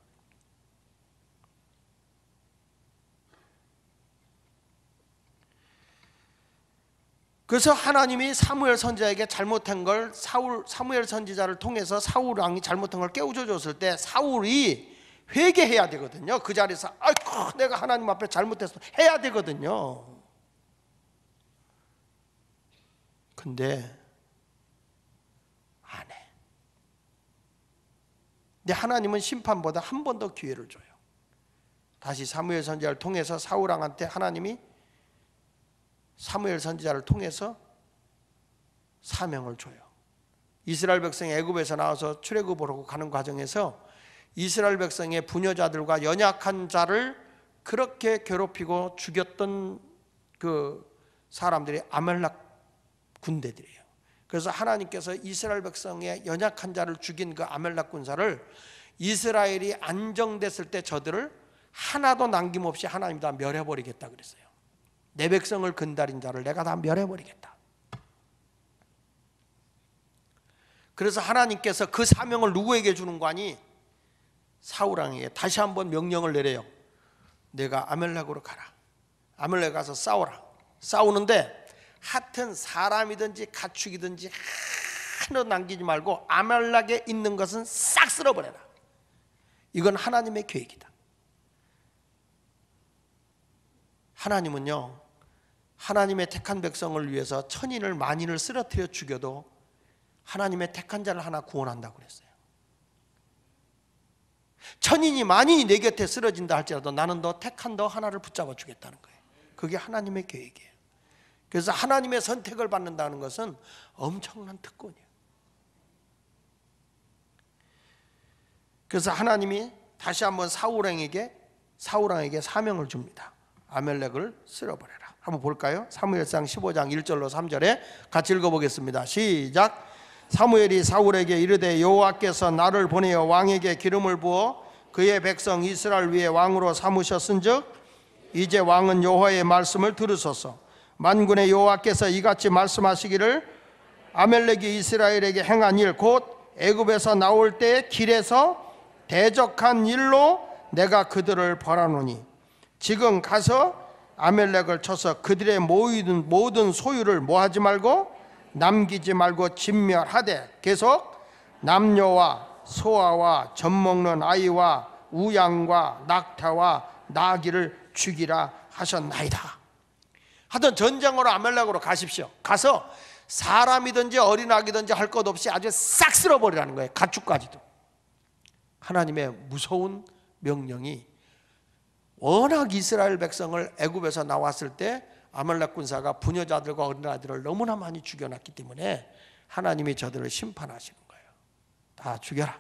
그래서 하나님이 사무엘 선지자에게 잘못한 걸 사울, 사무엘 선지자를 통해서 사울 왕이 잘못한 걸 깨우쳐 줬을 때 사울이 회개해야 되거든요. 그 자리에서 아이고 내가 하나님 앞에 잘못했어 해야 되거든요. 근데 안 해. 근데 하나님은 심판보다 한 번 더 기회를 줘요. 다시 사무엘 선지자를 통해서 사울 왕한테 하나님이 사무엘 선지자를 통해서 사명을 줘요. 이스라엘 백성이 애굽에서 나와서 출애굽으로 가는 과정에서 이스라엘 백성의 부녀자들과 연약한 자를 그렇게 괴롭히고 죽였던 그 사람들이 아말렉 군대들이에요. 그래서 하나님께서 이스라엘 백성의 연약한 자를 죽인 그 아말렉 군사를 이스라엘이 안정됐을 때 저들을 하나도 남김없이 하나님이 다 멸해버리겠다 그랬어요. 내 백성을 건드린 자를 내가 다 멸해버리겠다. 그래서 하나님께서 그 사명을 누구에게 주는 거 아니? 사울 왕에게 다시 한번 명령을 내려요. 내가 아멜렉으로 가라. 아멜렉 가서 싸워라. 싸우는데 하여튼 사람이든지 가축이든지 하나도 남기지 말고 아멜렉에 있는 것은 싹 쓸어버려라. 이건 하나님의 계획이다. 하나님은요, 하나님의 택한 백성을 위해서 천인을 만인을 쓰러뜨려 죽여도 하나님의 택한 자를 하나 구원한다고 그랬어요. 천인이 만인이 내 곁에 쓰러진다 할지라도 나는 너 택한 너 하나를 붙잡아 주겠다는 거예요. 그게 하나님의 계획이에요. 그래서 하나님의 선택을 받는다는 것은 엄청난 특권이에요. 그래서 하나님이 다시 한번 사울 왕에게 사울 왕에게 사명을 줍니다. 아멜렉을 쓸어버려라. 한번 볼까요? 사무엘상 십오 장 일 절로 삼 절에 같이 읽어보겠습니다. 시작. 사무엘이 사울에게 이르되 여호와께서 나를 보내어 왕에게 기름을 부어 그의 백성 이스라엘 위에 왕으로 삼으셨은즉 이제 왕은 여호와의 말씀을 들으소서. 만군의 여호와께서 이같이 말씀하시기를 아멜렉이 이스라엘에게 행한 일 곧 애굽에서 나올 때 길에서 대적한 일로 내가 그들을 벌하노니 지금 가서 아멜렉을 쳐서 그들의 모든 모든 소유를 모하지 말고 남기지 말고 진멸하되 계속 남녀와 소아와 젖먹는 아이와 우양과 낙타와 나귀를 죽이라 하셨나이다. 하여튼 전쟁으로 아멜렉으로 가십시오. 가서 사람이든지 어린아기든지 할 것 없이 아주 싹 쓸어버리라는 거예요. 가축까지도. 하나님의 무서운 명령이 워낙 이스라엘 백성을 애굽에서 나왔을 때 아말렉 군사가 부녀자들과 어린아이들을 너무나 많이 죽여놨기 때문에 하나님이 저들을 심판하시는 거예요. 다 죽여라.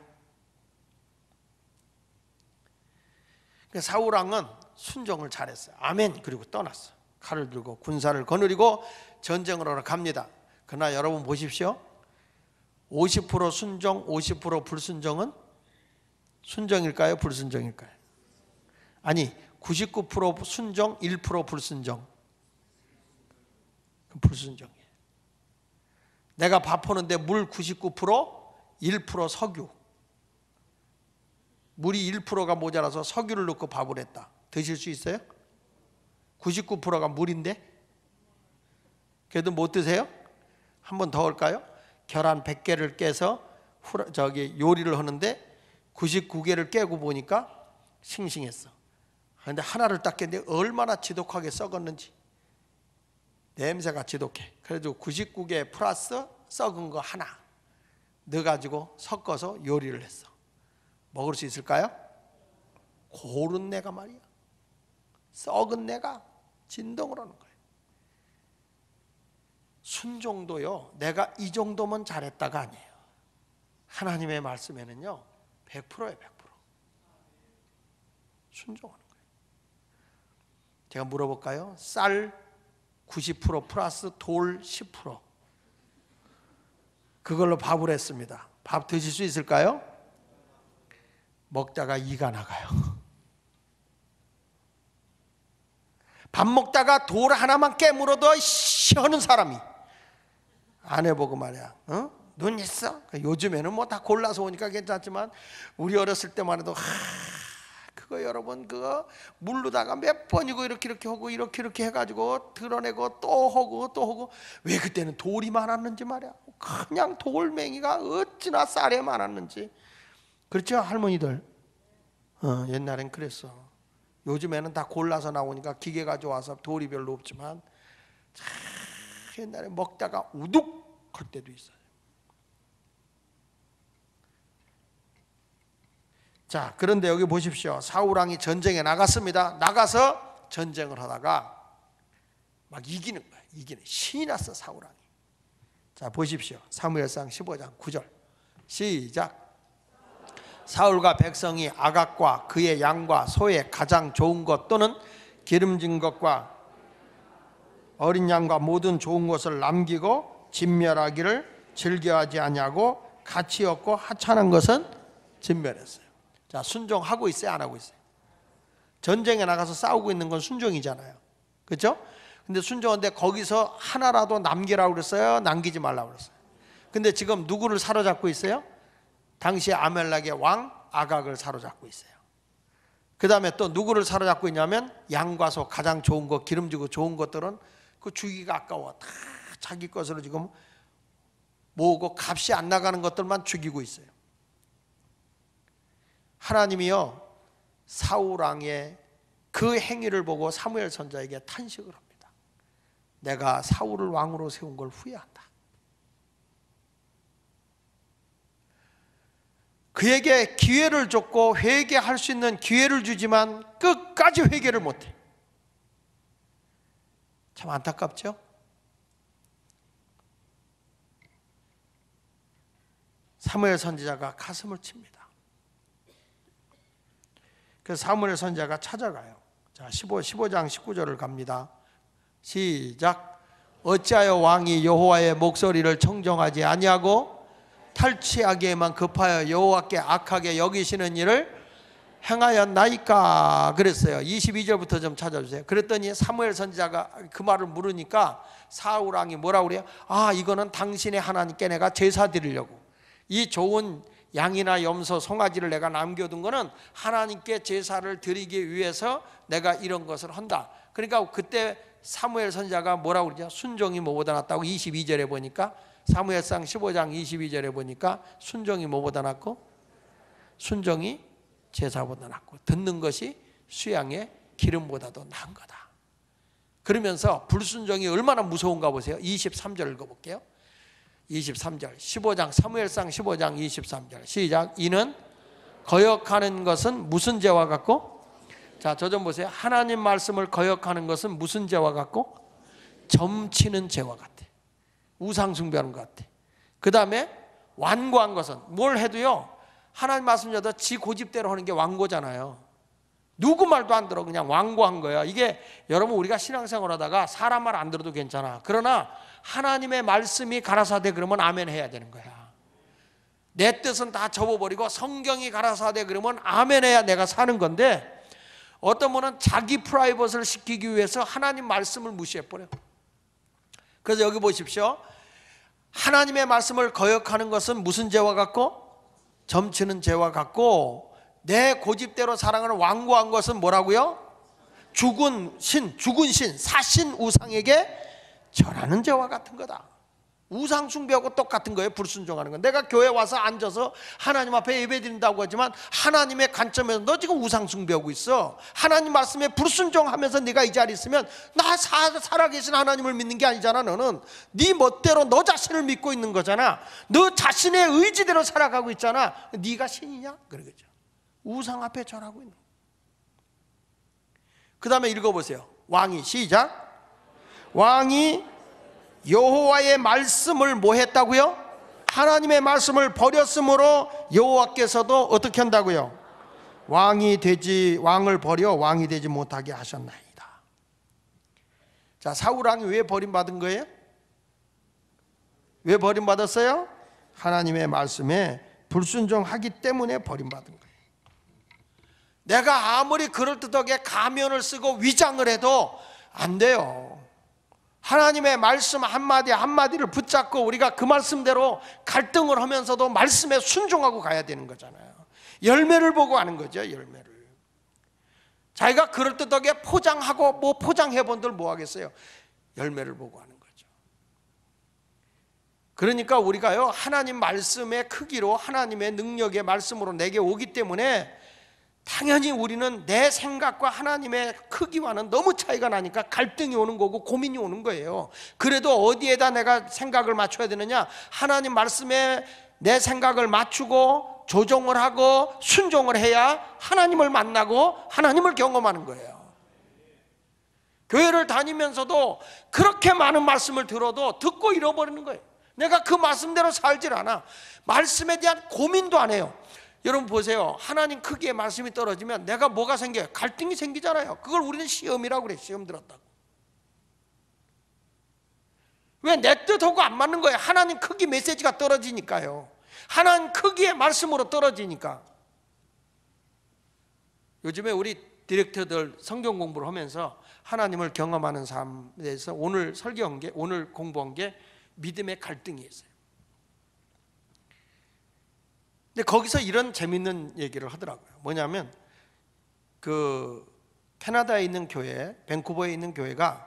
사울 왕은 순종을 잘했어요. 아멘. 그리고 떠났어. 칼을 들고 군사를 거느리고 전쟁으로 갑니다. 그러나 여러분 보십시오. 오십 퍼센트 순종, 오십 퍼센트 불순종은 순종일까요? 불순종일까요? 아니, 구십구 퍼센트 순종, 일 퍼센트 불순종. 불순종이에요. 내가 밥 하는데 물 구십구 퍼센트, 일 퍼센트 석유. 물이 일 퍼센트가 모자라서 석유를 넣고 밥을 했다. 드실 수 있어요? 구십구 퍼센트가 물인데? 그래도 못 드세요? 한 번 더 할까요? 계란 백 개를 깨서 후라, 저기 요리를 하는데 구십구 개를 깨고 보니까 싱싱했어. 그런데 하나를 딱 깼는데 얼마나 지독하게 썩었는지. 냄새가 지독해. 그래도 구십구 개 플러스 썩은 거 하나 넣어가지고 섞어서 요리를 했어. 먹을 수 있을까요? 고른 내가 말이야. 썩은 내가 진동을 하는 거예요. 순종도요, 내가 이 정도면 잘했다가 아니에요. 하나님의 말씀에는요 백 퍼센트예요. 백 퍼센트 순종하는 거예요. 제가 물어볼까요? 쌀 구십 퍼센트 플러스 돌 십 퍼센트 그걸로 밥을 했습니다. 밥 드실 수 있을까요? 먹다가 이가 나가요. 밥 먹다가 돌 하나만 깨물어도 시원한 사람이 안 해보고 말이야. 어? 눈 있어? 요즘에는 뭐 다 골라서 오니까 괜찮지만 우리 어렸을 때만 해도 하, 그거 여러분 그거 물르다가 몇 번이고 이렇게 이렇게 하고 이렇게 이렇게 해가지고 드러내고 또 하고 또 하고 왜 그때는 돌이 많았는지 말이야. 그냥 돌멩이가 어찌나 쌀에 많았는지. 그렇죠 할머니들? 어, 옛날엔 그랬어. 요즘에는 다 골라서 나오니까 기계가 좋아서 돌이 별로 없지만 참 옛날에 먹다가 우둑 할 때도 있어요. 자, 그런데 여기 보십시오. 사울 왕이 전쟁에 나갔습니다. 나가서 전쟁을 하다가 막 이기는 거예요. 이기는 신이 났어, 사울 왕이. 자, 보십시오. 사무엘상 십오 장 구 절 시작. 사울과 백성이 아각과 그의 양과 소의 가장 좋은 것 또는 기름진 것과 어린 양과 모든 좋은 것을 남기고 진멸하기를 즐겨하지 아니하고 가치 없고 하찮은 것은 진멸했어요. 자, 순종하고 있어요, 안 하고 있어요? 전쟁에 나가서 싸우고 있는 건 순종이잖아요, 그렇죠? 근데 순종한데 거기서 하나라도 남기라고 그랬어요, 남기지 말라고 그랬어요? 근데 지금 누구를 사로잡고 있어요? 당시 아멜렉의 왕 아각을 사로잡고 있어요. 그 다음에 또 누구를 사로잡고 있냐면 양과 소 가장 좋은 것, 기름지고 좋은 것들은 그 주기가 아까워 다 자기 것으로 지금 모으고 값이 안 나가는 것들만 죽이고 있어요. 하나님이요, 사울 왕의 그 행위를 보고 사무엘 선지자에게 탄식을 합니다. 내가 사울을 왕으로 세운 걸 후회한다. 그에게 기회를 줬고 회개할 수 있는 기회를 주지만 끝까지 회개를 못해. 참 안타깝죠? 사무엘 선지자가 가슴을 칩니다. 그래서 사무엘 선지자가 찾아가요. 자, 십오 장 십구 절을 갑니다. 시작. 어찌하여 왕이 여호와의 목소리를 청정하지 아니하고 탈취하기에만 급하여 여호와께 악하게 여기시는 일을 행하였나이까 그랬어요. 이십이 절부터 좀 찾아주세요. 그랬더니 사무엘 선지자가 그 말을 물으니까 사울 왕이 뭐라고 그래요? 아, 이거는 당신의 하나님께 내가 제사 드리려고, 이 좋은 양이나 염소, 송아지를 내가 남겨둔 거는 하나님께 제사를 드리기 위해서 내가 이런 것을 한다. 그러니까 그때 사무엘 선지자가 뭐라고 그러죠? 순종이 뭐보다 낫다고 이십이 절에 보니까, 사무엘상 십오 장 이십이 절에 보니까 순종이 뭐보다 낫고 순종이 제사보다 낫고 듣는 것이 수양의 기름보다도 나은 거다. 그러면서 불순종이 얼마나 무서운가 보세요. 이십삼 절 읽어볼게요. 이십삼 절 십오 장 사무엘상 십오 장 이십삼 절 시작. 이는 거역하는 것은 무슨 죄와 같고, 자, 저 좀 보세요. 하나님 말씀을 거역하는 것은 무슨 죄와 같고? 점치는 죄와 같아. 우상 숭배하는 것 같아. 그 다음에 완고한 것은 뭘 해도요, 하나님 말씀대로 지 고집대로 하는 게 완고잖아요. 누구 말도 안 들어. 그냥 완고한 거야. 이게 여러분, 우리가 신앙생활 하다가 사람 말 안 들어도 괜찮아. 그러나 하나님의 말씀이 가라사대 그러면 아멘 해야 되는 거야. 내 뜻은 다 접어버리고 성경이 가라사대 그러면 아멘 해야 내가 사는 건데, 어떤 분은 자기 프라이버시를 시키기 위해서 하나님 말씀을 무시해버려. 그래서 여기 보십시오. 하나님의 말씀을 거역하는 것은 무슨 죄와 같고? 점치는 죄와 같고, 내 고집대로 살아가는 완고한 것은 뭐라고요? 죽은 신, 죽은 신, 사신 우상에게 절하는 죄와 같은 거다. 우상 숭배하고 똑같은 거예요. 불순종하는 건. 내가 교회 와서 앉아서 하나님 앞에 예배드린다고 하지만 하나님의 관점에서 너 지금 우상 숭배하고 있어. 하나님 말씀에 불순종하면서 네가 이 자리에 있으면 나 사, 살아계신 하나님을 믿는 게 아니잖아. 너는 네 멋대로 너 자신을 믿고 있는 거잖아. 너 자신의 의지대로 살아가고 있잖아. 네가 신이냐? 그러겠죠. 우상 앞에 절하고 있는. 그 다음에 읽어보세요. 왕이 시작. 왕이 여호와의 말씀을 뭐 했다고요? 하나님의 말씀을 버렸으므로 여호와께서도 어떻게 한다고요? 왕이 되지, 왕을 버려 왕이 되지 못하게 하셨나이다. 자, 사울 왕이 왜 버림받은 거예요? 왜 버림받았어요? 하나님의 말씀에 불순종하기 때문에 버림받은 거예요. 내가 아무리 그럴듯하게 가면을 쓰고 위장을 해도 안 돼요. 하나님의 말씀 한마디 한마디를 붙잡고 우리가 그 말씀대로 갈등을 하면서도 말씀에 순종하고 가야 되는 거잖아요. 열매를 보고 하는 거죠. 열매를. 자기가 그럴듯하게 포장하고 뭐 포장해 본들 뭐 하겠어요? 열매를 보고 하는 거죠. 그러니까 우리가요, 하나님 말씀의 크기로, 하나님의 능력의 말씀으로 내게 오기 때문에 당연히 우리는 내 생각과 하나님의 크기와는 너무 차이가 나니까 갈등이 오는 거고 고민이 오는 거예요. 그래도 어디에다 내가 생각을 맞춰야 되느냐? 하나님 말씀에 내 생각을 맞추고 조정을 하고 순종을 해야 하나님을 만나고 하나님을 경험하는 거예요. 교회를 다니면서도 그렇게 많은 말씀을 들어도 듣고 잃어버리는 거예요. 내가 그 말씀대로 살질 않아. 말씀에 대한 고민도 안 해요. 여러분 보세요. 하나님 크기의 말씀이 떨어지면 내가 뭐가 생겨요? 갈등이 생기잖아요. 그걸 우리는 시험이라고 그래. 시험 들었다고. 왜 내 뜻하고 안 맞는 거예요? 하나님 크기 메시지가 떨어지니까요. 하나님 크기의 말씀으로 떨어지니까. 요즘에 우리 디렉터들 성경 공부를 하면서 하나님을 경험하는 삶에 대해서 오늘 설교한 게, 오늘 공부한 게 믿음의 갈등이 있어요. 근데 거기서 이런 재밌는 얘기를 하더라고요. 뭐냐면 그 캐나다에 있는 교회, 밴쿠버에 있는 교회가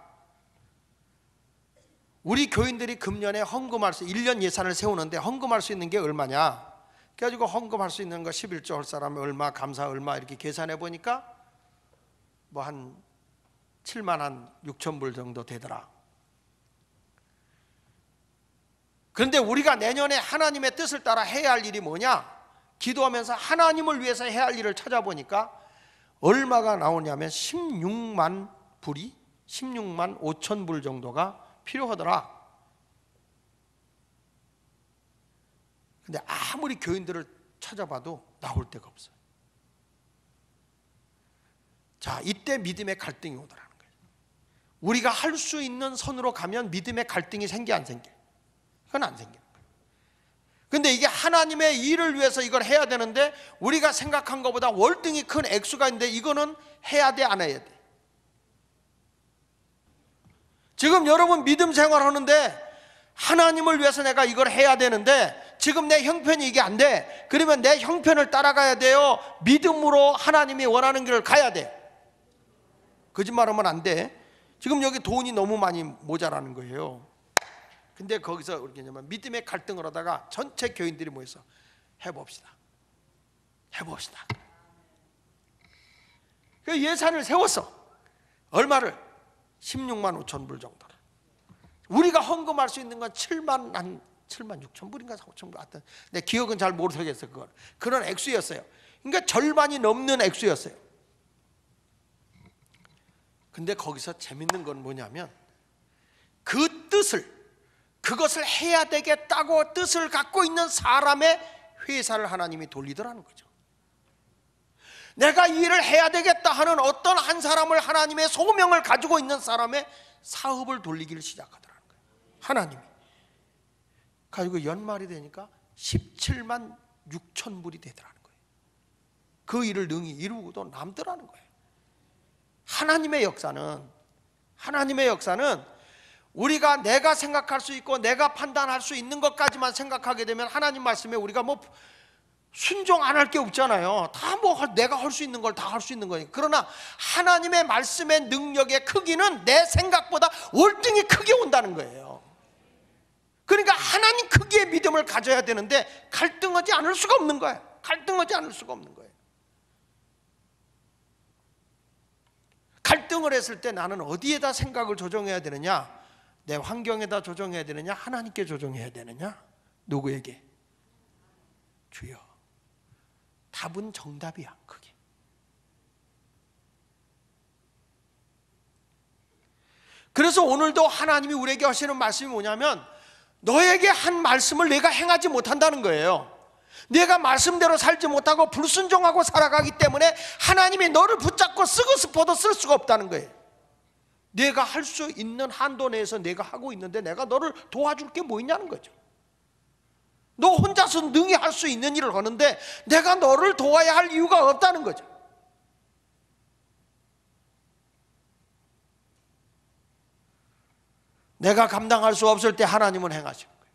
우리 교인들이 금년에 헌금할 수, 일 년 예산을 세우는데 헌금할 수 있는 게 얼마냐? 그래가지고 헌금할 수 있는 거 십일조 할 사람이 얼마, 감사 얼마 이렇게 계산해 보니까 뭐 한 칠만 한 육천 불 정도 되더라. 그런데 우리가 내년에 하나님의 뜻을 따라 해야 할 일이 뭐냐? 기도하면서 하나님을 위해서 해야 할 일을 찾아보니까 얼마가 나오냐면 십육만 불이 십육만 오천 불 정도가 필요하더라. 근데 아무리 교인들을 찾아봐도 나올 데가 없어요. 자, 이때 믿음의 갈등이 오더라는 거예요. 우리가 할 수 있는 선으로 가면 믿음의 갈등이 생겨 안 생겨? 그건 안 생기는 거예요. 근데 이게 하나님의 일을 위해서 이걸 해야 되는데 우리가 생각한 것보다 월등히 큰 액수가 있는데 이거는 해야 돼, 안 해야 돼? 지금 여러분 믿음 생활하는데 하나님을 위해서 내가 이걸 해야 되는데 지금 내 형편이 이게 안 돼. 그러면 내 형편을 따라가야 돼요? 믿음으로 하나님이 원하는 길을 가야 돼? 거짓말하면 안 돼. 지금 여기 돈이 너무 많이 모자라는 거예요. 근데 거기서 우리 뭐냐면 믿음의 갈등을 하다가 전체 교인들이 모여서 해봅시다. 해봅시다. 그 예산을 세웠어. 얼마를? 십육만 오천 불 정도를. 우리가 헌금할 수 있는 건 칠만 한 칠만 육천 불인가 오천 불 하여튼 내 기억은 잘 모르겠어. 그걸 그런 액수였어요. 그러니까 절반이 넘는 액수였어요. 근데 거기서 재밌는 건 뭐냐면 그 뜻을, 그것을 해야 되겠다고 뜻을 갖고 있는 사람의 회사를 하나님이 돌리더라는 거죠. 내가 이 일을 해야 되겠다 하는 어떤 한 사람을, 하나님의 소명을 가지고 있는 사람의 사업을 돌리기를 시작하더라는 거예요. 하나님이. 가지고 연말이 되니까 십칠만 육천 불이 되더라는 거예요. 그 일을 능히 이루고도 남더라는 거예요. 하나님의 역사는, 하나님의 역사는 우리가 내가 생각할 수 있고 내가 판단할 수 있는 것까지만 생각하게 되면 하나님 말씀에 우리가 뭐 순종 안 할 게 없잖아요. 다 뭐 내가 할 수 있는 걸 다 할 수 있는 거니까. 그러나 하나님의 말씀의 능력의 크기는 내 생각보다 월등히 크게 온다는 거예요. 그러니까 하나님 크기의 믿음을 가져야 되는데 갈등하지 않을 수가 없는 거예요. 갈등하지 않을 수가 없는 거예요. 갈등을 했을 때 나는 어디에다 생각을 조정해야 되느냐? 내 환경에다 조정해야 되느냐? 하나님께 조정해야 되느냐? 누구에게? 주여. 답은 정답이야. 그게. 그래서 오늘도 하나님이 우리에게 하시는 말씀이 뭐냐면 너에게 한 말씀을 내가 행하지 못한다는 거예요. 내가 말씀대로 살지 못하고 불순종하고 살아가기 때문에 하나님이 너를 붙잡고 쓰고 싶어도 쓸 수가 없다는 거예요. 내가 할 수 있는 한도 내에서 내가 하고 있는데 내가 너를 도와줄 게 뭐 있냐는 거죠. 너 혼자서 능히 할 수 있는 일을 하는데 내가 너를 도와야 할 이유가 없다는 거죠. 내가 감당할 수 없을 때 하나님은 행하시는 거예요.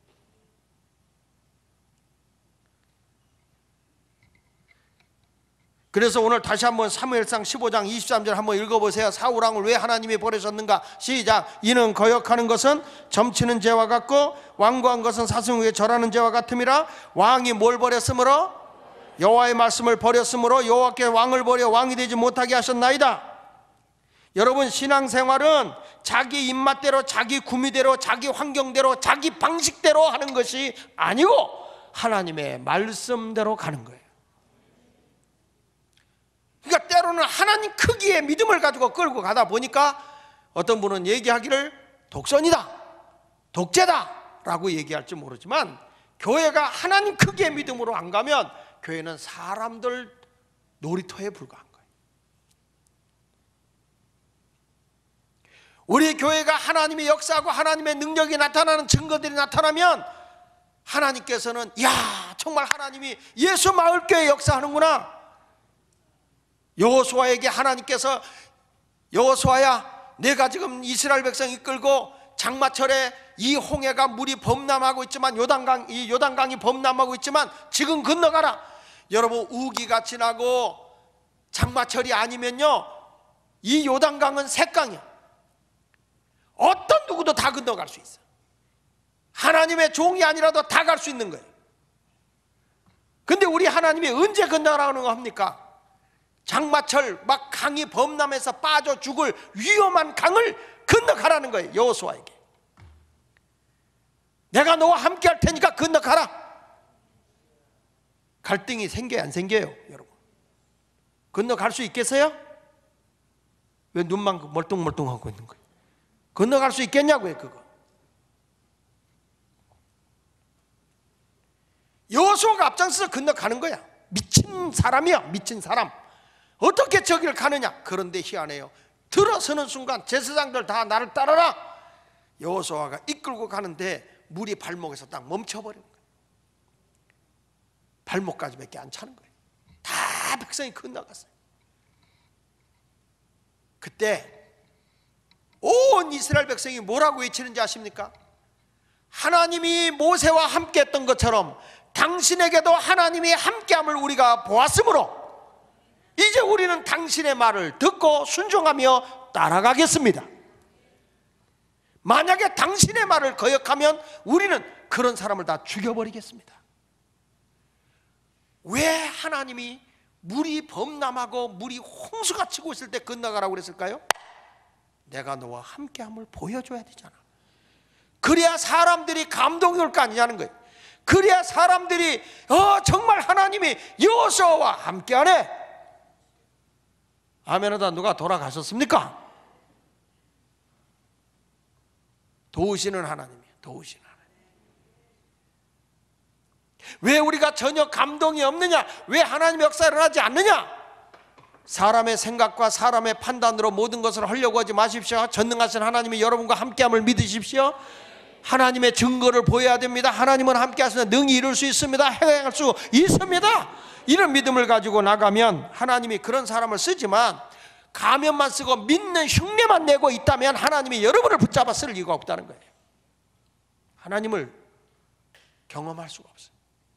그래서 오늘 다시 한번 사무엘상 십오 장 이십삼 절 한번 읽어보세요. 사울왕을 왜 하나님이 버리셨는가? 시작. 이는 거역하는 것은 점치는 죄와 같고 완고한 것은 사슴 위에 절하는 죄와 같음이라. 왕이 뭘 버렸으므로? 여호와의 말씀을 버렸으므로 여호와께 왕을 버려 왕이 되지 못하게 하셨나이다. 여러분, 신앙생활은 자기 입맛대로, 자기 구미대로, 자기 환경대로, 자기 방식대로 하는 것이 아니고 하나님의 말씀대로 가는 거예요. 그러니까 때로는 하나님 크기의 믿음을 가지고 끌고 가다 보니까 어떤 분은 얘기하기를 독선이다, 독재다 라고 얘기할지 모르지만, 교회가 하나님 크기의 믿음으로 안 가면 교회는 사람들 놀이터에 불과한 거예요. 우리 교회가 하나님의 역사하고 하나님의 능력이 나타나는 증거들이 나타나면 하나님께서는 야, 정말 하나님이 예수 마을교회 역사하는구나. 여호수아에게 하나님께서 여호수아야, 내가 지금 이스라엘 백성 이끌고 장마철에 이 홍해가 물이 범람하고 있지만, 요단강, 이 요단강이 범람하고 있지만 지금 건너가라. 여러분, 우기가 지나고 장마철이 아니면요, 이 요단강은 샛강이야. 어떤 누구도 다 건너갈 수 있어. 하나님의 종이 아니라도 다 갈 수 있는 거예요. 근데 우리 하나님이 언제 건너가라는 거 합니까? 장마철 막 강이 범람해서 빠져 죽을 위험한 강을 건너가라는 거예요. 여호수아에게 내가 너와 함께 할 테니까 건너가라. 갈등이 생겨요, 안 생겨요? 여러분, 건너갈 수 있겠어요? 왜 눈만 멀뚱멀뚱하고 있는 거예요? 건너갈 수 있겠냐고요, 그거. 여호수아가 앞장서서 건너가는 거야. 미친 사람이야, 미친 사람. 어떻게 저기를 가느냐? 그런데 희한해요. 들어서는 순간 제사장들 다 나를 따라라. 여호수아가 이끌고 가는데 물이 발목에서 딱 멈춰버리는 거예요. 발목까지밖에 안 차는 거예요. 다 백성이 건너갔어요. 그때 온 이스라엘 백성이 뭐라고 외치는지 아십니까? 하나님이 모세와 함께 했던 것처럼 당신에게도 하나님이 함께함을 우리가 보았으므로 이제 우리는 당신의 말을 듣고 순종하며 따라가겠습니다. 만약에 당신의 말을 거역하면 우리는 그런 사람을 다 죽여버리겠습니다. 왜 하나님이 물이 범람하고 물이 홍수가 치고 있을 때 건너가라고 그랬을까요? 내가 너와 함께함을 보여줘야 되잖아. 그래야 사람들이 감동이 올 거 아니냐는 거예요. 그래야 사람들이 어 정말 하나님이 여호수아와 함께하네. 아멘하다. 누가 돌아가셨습니까? 도우시는 하나님이에요. 도우시는 하나님. 왜 우리가 전혀 감동이 없느냐? 왜 하나님의 역사가 일어나지 않느냐? 사람의 생각과 사람의 판단으로 모든 것을 하려고 하지 마십시오. 전능하신 하나님이 여러분과 함께함을 믿으십시오. 하나님의 증거를 보여야 됩니다. 하나님은 함께 하시면 능히 이룰 수 있습니다. 행할 수 있습니다. 이런 믿음을 가지고 나가면 하나님이 그런 사람을 쓰지만, 가면만 쓰고 믿는 흉내만 내고 있다면 하나님이 여러분을 붙잡아 쓸 이유가 없다는 거예요. 하나님을 경험할 수가 없어요.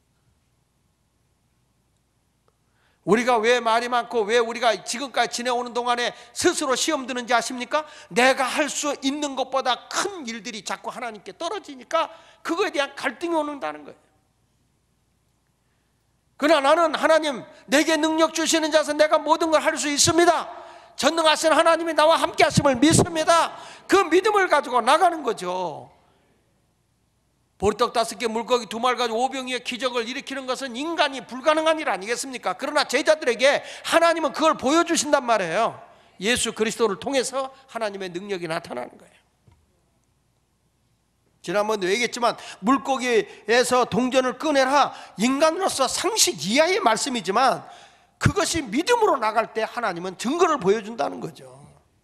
우리가 왜 말이 많고 왜 우리가 지금까지 지내오는 동안에 스스로 시험 드는지 아십니까? 내가 할 수 있는 것보다 큰 일들이 자꾸 하나님께 떨어지니까 그거에 대한 갈등이 오는다는 거예요. 그러나 나는 하나님 내게 능력 주시는 자서 내가 모든 걸 할 수 있습니다. 전능하신 하나님이 나와 함께 하심을 믿습니다. 그 믿음을 가지고 나가는 거죠. 보리떡 다섯 개 물고기 두 마리 가지고 오병이의 기적을 일으키는 것은 인간이 불가능한 일 아니겠습니까? 그러나 제자들에게 하나님은 그걸 보여주신단 말이에요. 예수 그리스도를 통해서 하나님의 능력이 나타나는 거예요. 지난번도 얘기했지만 물고기에서 동전을 꺼내라, 인간으로서 상식 이하의 말씀이지만 그것이 믿음으로 나갈 때 하나님은 증거를 보여준다는 거죠.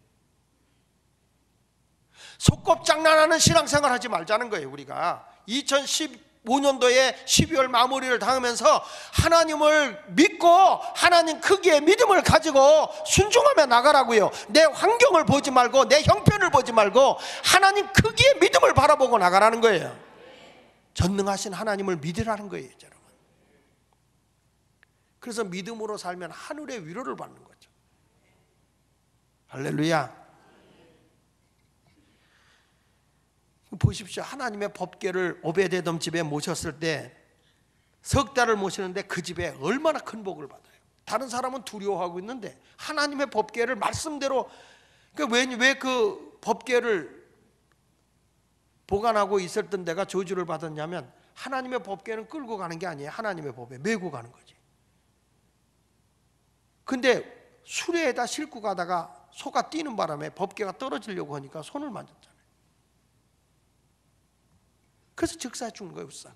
속곱장난하는 신앙생활 하지 말자는 거예요. 우리가 이천십오 년도에 십이월 마무리를 당하면서 하나님을 믿고 하나님 크기의 믿음을 가지고 순종하며 나가라고요. 내 환경을 보지 말고 내 형편을 보지 말고 하나님 크기의 믿음을 바라보고 나가라는 거예요. 전능하신 하나님을 믿으라는 거예요, 여러분. 그래서 믿음으로 살면 하늘의 위로를 받는 거죠. 할렐루야. 보십시오. 하나님의 법궤를 오베데돔 집에 모셨을 때 석 달을 모시는데 그 집에 얼마나 큰 복을 받아요. 다른 사람은 두려워하고 있는데 하나님의 법궤를 말씀대로, 왜 그 법궤를 보관하고 있었던 데가 저주를 받았냐면 하나님의 법궤는 끌고 가는 게 아니에요. 하나님의 법에 메고 가는 거지. 근데 수레에다 싣고 가다가 소가 뛰는 바람에 법궤가 떨어지려고 하니까 손을 만졌잖아요. 그래서 즉사에 죽는 거예요. 우사가.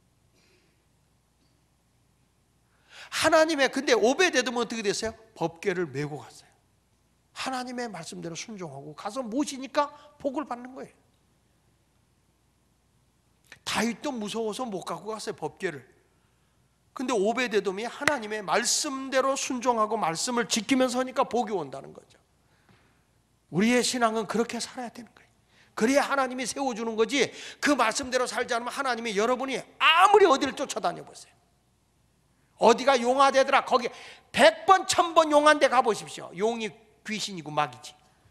하나님의, 근데 오베데돔은 어떻게 됐어요? 법궤를 메고 갔어요. 하나님의 말씀대로 순종하고 가서 모시니까 복을 받는 거예요. 다윗도 무서워서 못 갖고 갔어요, 법궤를. 근데 오베데돔이 하나님의 말씀대로 순종하고 말씀을 지키면서 하니까 복이 온다는 거죠. 우리의 신앙은 그렇게 살아야 되는 거예요. 그래야 하나님이 세워주는 거지, 그 말씀대로 살지 않으면 하나님이, 여러분이 아무리 어디를 쫓아다녀 보세요. 어디가 용화되더라, 거기 백 번, 천 번 용한 데 가보십시오. 용이 귀신이고 막이지.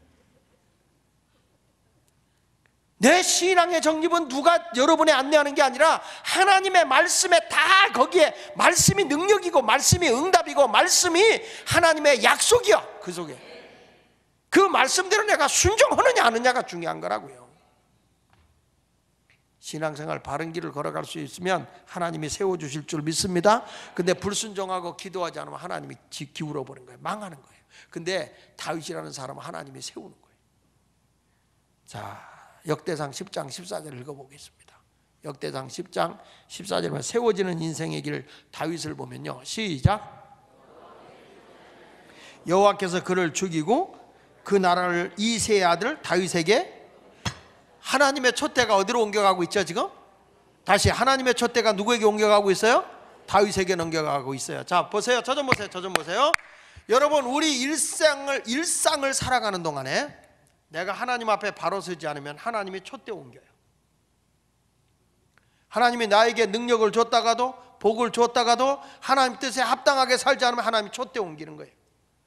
내 신앙의 정립은 누가 여러분에 안내하는 게 아니라 하나님의 말씀에 다, 거기에 말씀이 능력이고 말씀이 응답이고 말씀이 하나님의 약속이야. 그 속에 그 말씀대로 내가 순종하느냐 안 하느냐가 중요한 거라고요. 신앙생활 바른 길을 걸어갈 수 있으면 하나님이 세워주실 줄 믿습니다. 근데 불순종하고 기도하지 않으면 하나님이 기울어 버린 거예요. 망하는 거예요. 근데 다윗이라는 사람은 하나님이 세우는 거예요. 자, 역대상 십 장 십사 절을 읽어보겠습니다. 역대상 십 장 십사 절에 세워지는 인생의 길 다윗을 보면요, 시작. 여호와께서 그를 죽이고 그 나라를 이새의 아들 다윗에게, 하나님의 촛대가 어디로 옮겨가고 있죠 지금? 다시 하나님의 촛대가 누구에게 옮겨가고 있어요? 다윗에게 넘겨가고 있어요. 자, 보세요. 저 좀 보세요. 저 좀 보세요. 여러분, 우리 일상을 일상을 살아가는 동안에 내가 하나님 앞에 바로 서지 않으면 하나님이 촛대 옮겨요. 하나님이 나에게 능력을 줬다가도, 복을 줬다가도 하나님 뜻에 합당하게 살지 않으면 하나님이 촛대 옮기는 거예요.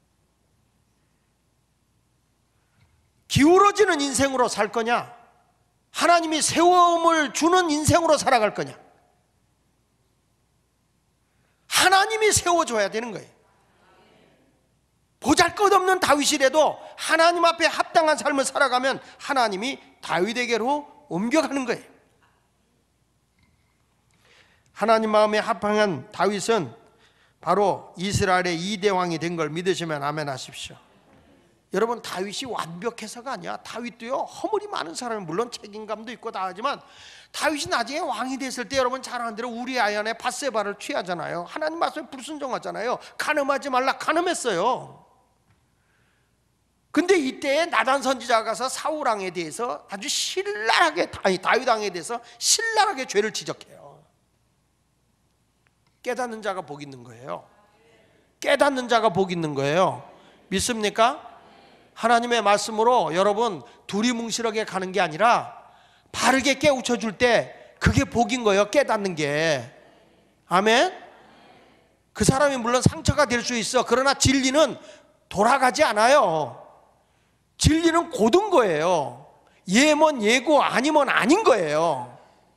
기울어지는 인생으로 살 거냐, 하나님이 세움을 주는 인생으로 살아갈 거냐. 하나님이 세워줘야 되는 거예요. 보잘것없는 다윗이라도 하나님 앞에 합당한 삶을 살아가면 하나님이 다윗에게로 옮겨가는 거예요. 하나님 마음에 합당한 다윗은 바로 이스라엘의 이대 왕이 된 걸 믿으시면 아멘 하십시오. 여러분, 다윗이 완벽해서가 아니야. 다윗도요, 허물이 많은 사람이, 물론 책임감도 있고 다 하지만 다윗이 나중에 왕이 됐을 때 여러분 잘 아는 대로 우리아의 아내 밧세바를 취하잖아요. 하나님 말씀에 불순종하잖아요. 간음하지 말라, 간음했어요. 근데 이때 나단 선지자가 가서 사울 왕에 대해서 아주 신랄하게, 아니 다윗 왕에 대해서 신랄하게 죄를 지적해요. 깨닫는 자가 복 있는 거예요. 깨닫는 자가 복 있는 거예요. 믿습니까? 하나님의 말씀으로 여러분 두리뭉실하게 가는 게 아니라 바르게 깨우쳐 줄 때 그게 복인 거예요. 깨닫는 게. 아멘. 그 사람이 물론 상처가 될 수 있어. 그러나 진리는 돌아가지 않아요. 진리는 곧은 거예요. 예면 예고 아니면 아닌 거예요.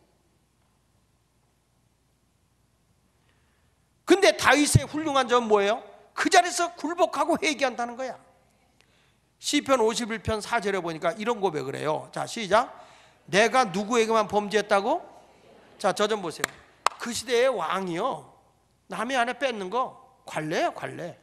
근데 다윗의 훌륭한 점은 뭐예요? 그 자리에서 굴복하고 회개한다는 거야. 시편 오십일 편 사 절에 보니까 이런 고백을 해요. 자, 시작. 내가 누구에게만 범죄했다고? 자, 저 좀 보세요. 그 시대의 왕이요, 남의 아내 뺏는 거 관례예요, 관례.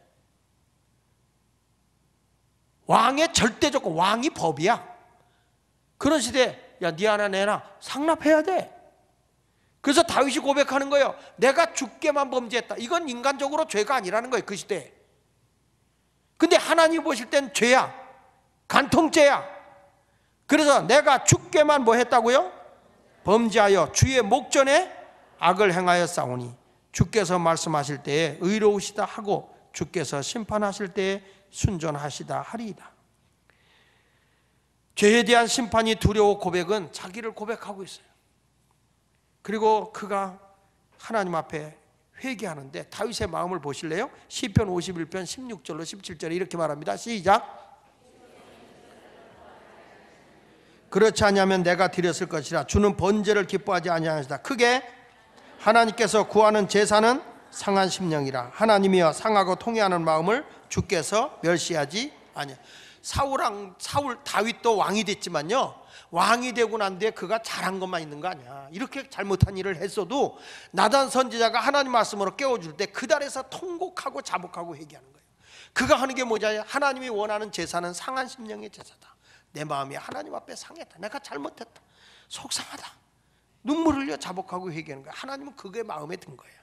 왕의 절대 조건, 왕이 법이야. 그런 시대에 야, 네 하나 내나 상납해야 돼. 그래서 다윗이 고백하는 거예요. 내가 주께만 범죄했다. 이건 인간적으로 죄가 아니라는 거예요, 그 시대에. 근데 하나님 보실 땐 죄야, 간통죄야. 그래서 내가 주께만 뭐 했다고요? 범죄하여 주의 목전에 악을 행하여 싸우니 주께서 말씀하실 때에 의로우시다 하고 주께서 심판하실 때에 순전하시다 하리이다. 죄에 대한 심판이 두려워 고백은 자기를 고백하고 있어요. 그리고 그가 하나님 앞에 회개하는데 다윗의 마음을 보실래요? 시편 오십일 편 십육 절로 십칠 절에 이렇게 말합니다. 시작. 그렇지 아니하면 내가 드렸을 것이라. 주는 번제를 기뻐하지 아니하시다. 크게 하나님께서 구하는 제사는 상한 심령이라. 하나님이여 상하고 통회하는 마음을 주께서 멸시하지 아니하. 사울왕, 사울 다윗도 왕이 됐지만요, 왕이 되고 난 뒤에 그가 잘한 것만 있는 거 아니야. 이렇게 잘못한 일을 했어도 나단 선지자가 하나님 말씀으로 깨워줄 때 그달에서 통곡하고 자복하고 회개하는 거예요. 그가 하는 게 뭐냐? 하나님이 원하는 제사는 상한 심령의 제사다. 내 마음이 하나님 앞에 상했다. 내가 잘못했다. 속상하다. 눈물 흘려 자복하고 회개하는 거예요. 하나님은 그게 마음에 든 거예요.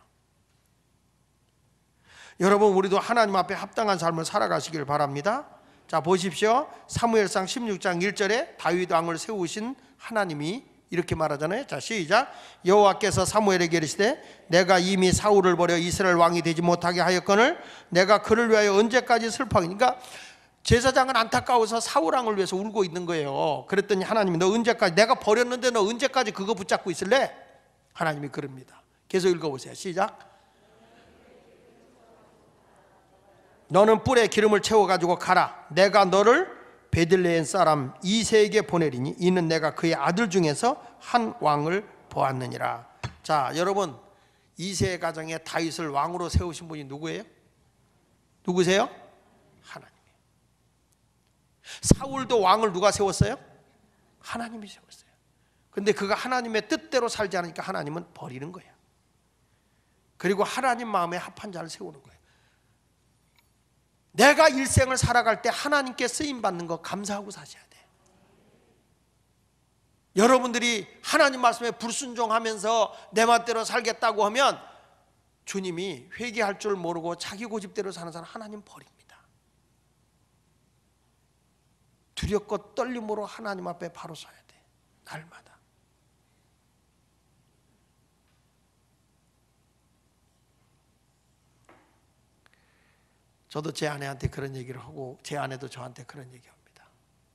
여러분, 우리도 하나님 앞에 합당한 삶을 살아가시길 바랍니다. 자, 보십시오. 사무엘상 십육 장 일 절에 다윗 왕을 세우신 하나님이 이렇게 말하잖아요. 자, 시작. 여호와께서 사무엘에게 이르시되 내가 이미 사울을 버려 이스라엘 왕이 되지 못하게 하였거늘 내가 그를 위하여 언제까지 슬퍼하겠니? 그러니까 제사장은 안타까워서 사울 왕을 위해서 울고 있는 거예요. 그랬더니 하나님이 너 언제까지, 내가 버렸는데 너 언제까지 그거 붙잡고 있을래? 하나님이 그럽니다. 계속 읽어보세요. 시작. 너는 뿔에 기름을 채워가지고 가라. 내가 너를 베들레헴 사람 이새에게 보내리니 이는 내가 그의 아들 중에서 한 왕을 보았느니라. 자, 여러분, 이새 가정에 다윗을 왕으로 세우신 분이 누구예요? 누구세요? 하나님이에요. 사울도 왕을 누가 세웠어요? 하나님이 세웠어요. 근데 그가 하나님의 뜻대로 살지 않으니까 하나님은 버리는 거예요. 그리고 하나님 마음에 합한 자를 세우는 거예요. 내가 일생을 살아갈 때 하나님께 쓰임받는 거 감사하고 사셔야 돼. 여러분들이 하나님 말씀에 불순종하면서 내 맘대로 살겠다고 하면 주님이 회개할 줄 모르고 자기 고집대로 사는 사람 하나님 버립니다. 두렵고 떨림으로 하나님 앞에 바로 서야 돼. 날마다. 저도 제 아내한테 그런 얘기를 하고 제 아내도 저한테 그런 얘기합니다.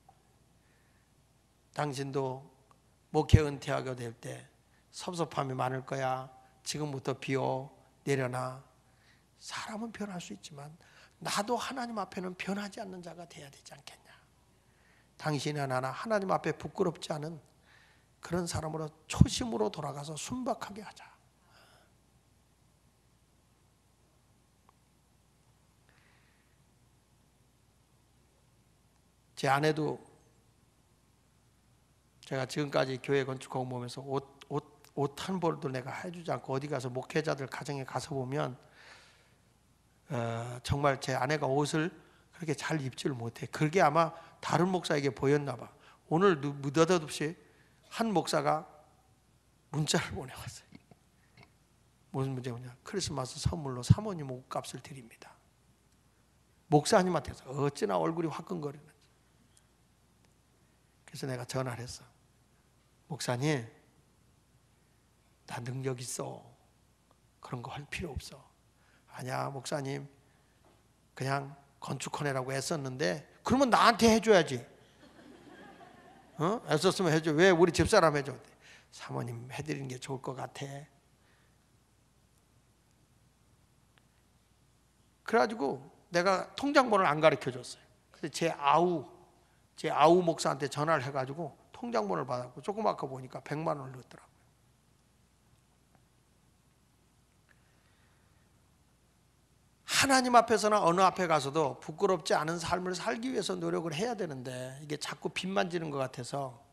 당신도 목회 은퇴하게 될 때 섭섭함이 많을 거야. 지금부터 비워 내려놔. 사람은 변할 수 있지만 나도 하나님 앞에는 변하지 않는 자가 돼야 되지 않겠냐. 당신이나 나나 하나님 앞에 부끄럽지 않은 그런 사람으로 초심으로 돌아가서 순박하게 하자. 제 아내도 제가 지금까지 교회 건축하고 보면서 옷, 옷, 옷 한 벌도 내가 해주지 않고 어디 가서 목회자들 가정에 가서 보면 어, 정말 제 아내가 옷을 그렇게 잘 입지를 못해. 그게 아마 다른 목사에게 보였나 봐. 오늘 느닷없이 한 목사가 문자를 보내왔어요. 무슨 문제냐? 크리스마스 선물로 사모님 옷값을 드립니다. 목사님한테서 어찌나 얼굴이 화끈거리는지. 그래서 내가 전화를 했어. 목사님, 나 능력 있어. 그런 거 할 필요 없어. 아니야, 목사님. 그냥 건축헌해라고 애썼는데 그러면 나한테 해줘야지. 어? 애썼으면 해줘. 왜 우리 집사람 해줘? 사모님 해드리는 게 좋을 것 같아. 그래가지고 내가 통장번호를 안 가르쳐줬어요. 근데 제 아우 제 아우 목사한테 전화를 해가지고 통장번호를 받았고 조금 아까 보니까 백만 원을 넣었더라고요. 하나님 앞에서나 어느 앞에 가서도 부끄럽지 않은 삶을 살기 위해서 노력을 해야 되는데 이게 자꾸 빚만 지는 것 같아서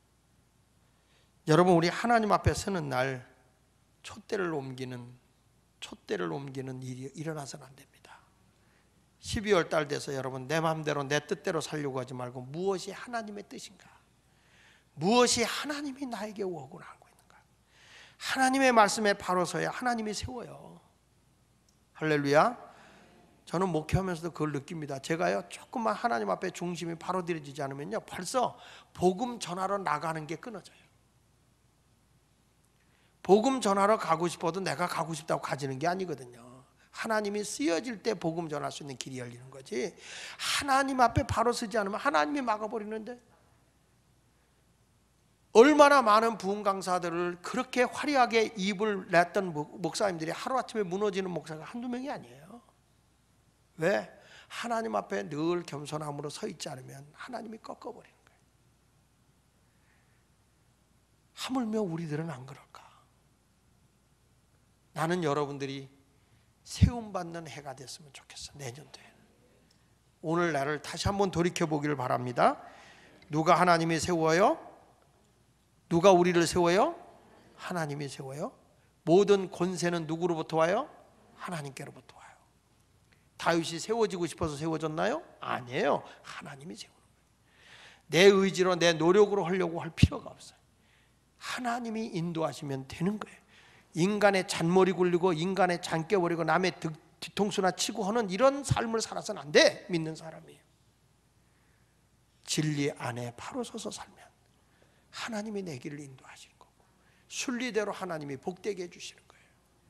여러분, 우리 하나님 앞에 서는 날 촛대를 옮기는 촛대를 옮기는 일이 일어나서는 안 됩니다. 십이월 달 돼서 여러분, 내 마음대로 내 뜻대로 살려고 하지 말고 무엇이 하나님의 뜻인가, 무엇이 하나님이 나에게 원하고 있는가, 하나님의 말씀에 바로 서야 하나님이 세워요. 할렐루야. 저는 목회하면서도 그걸 느낍니다. 제가요 조금만 하나님 앞에 중심이 바로 들여지지 않으면요 벌써 복음 전하러 나가는 게 끊어져요. 복음 전하러 가고 싶어도 내가 가고 싶다고 가지는 게 아니거든요. 하나님이 쓰여질 때 복음 전할 수 있는 길이 열리는 거지, 하나님 앞에 바로 서지 않으면 하나님이 막아버리는데, 얼마나 많은 부흥 강사들을 그렇게 화려하게 입을 냈던 목사님들이 하루아침에 무너지는 목사가 한두 명이 아니에요. 왜? 하나님 앞에 늘 겸손함으로 서 있지 않으면 하나님이 꺾어버리는 거예요. 하물며 우리들은 안 그럴까? 나는 여러분들이 세움받는 해가 됐으면 좋겠어. 내년도에는 오늘 나를 다시 한번 돌이켜보기를 바랍니다. 누가 하나님이 세워요? 누가 우리를 세워요? 하나님이 세워요. 모든 권세는 누구로부터 와요? 하나님께로부터 와요. 다윗이 세워지고 싶어서 세워졌나요? 아니에요. 하나님이 세우는 거예요. 내 의지로 내 노력으로 하려고 할 필요가 없어요. 하나님이 인도하시면 되는 거예요. 인간의 잔머리 굴리고 인간의 잔 깨버리고 남의 뒤통수나 치고 하는 이런 삶을 살아서는 안 돼. 믿는 사람이에요. 진리 안에 바로 서서 살면 하나님이 내 길을 인도하시는 거고 순리대로 하나님이 복되게 해주시는 거예요.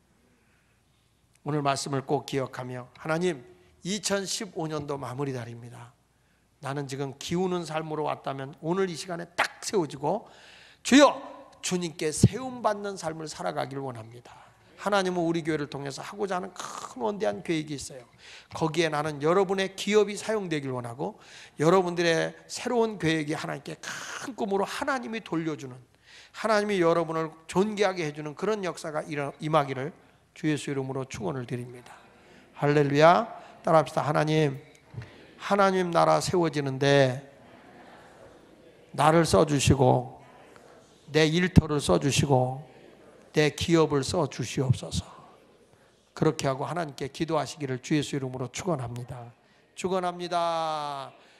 오늘 말씀을 꼭 기억하며 하나님 이천십오 년도 마무리 달입니다. 나는 지금 기우는 삶으로 왔다면 오늘 이 시간에 딱 세워지고 주여 주님께 세움받는 삶을 살아가길 원합니다. 하나님은 우리 교회를 통해서 하고자 하는 큰 원대한 계획이 있어요. 거기에 나는 여러분의 기업이 사용되길 원하고 여러분들의 새로운 계획이 하나님께 큰 꿈으로 하나님이 돌려주는, 하나님이 여러분을 존귀하게 해주는 그런 역사가 임하기를 주 예수 이름으로 축원을 드립니다. 할렐루야. 따라합시다. 하나님, 하나님 나라 세워지는데 나를 써주시고 내 일터를 써주시고 내 기업을 써주시옵소서. 그렇게 하고 하나님께 기도하시기를 주 예수 이름으로 축원합니다. 축원합니다.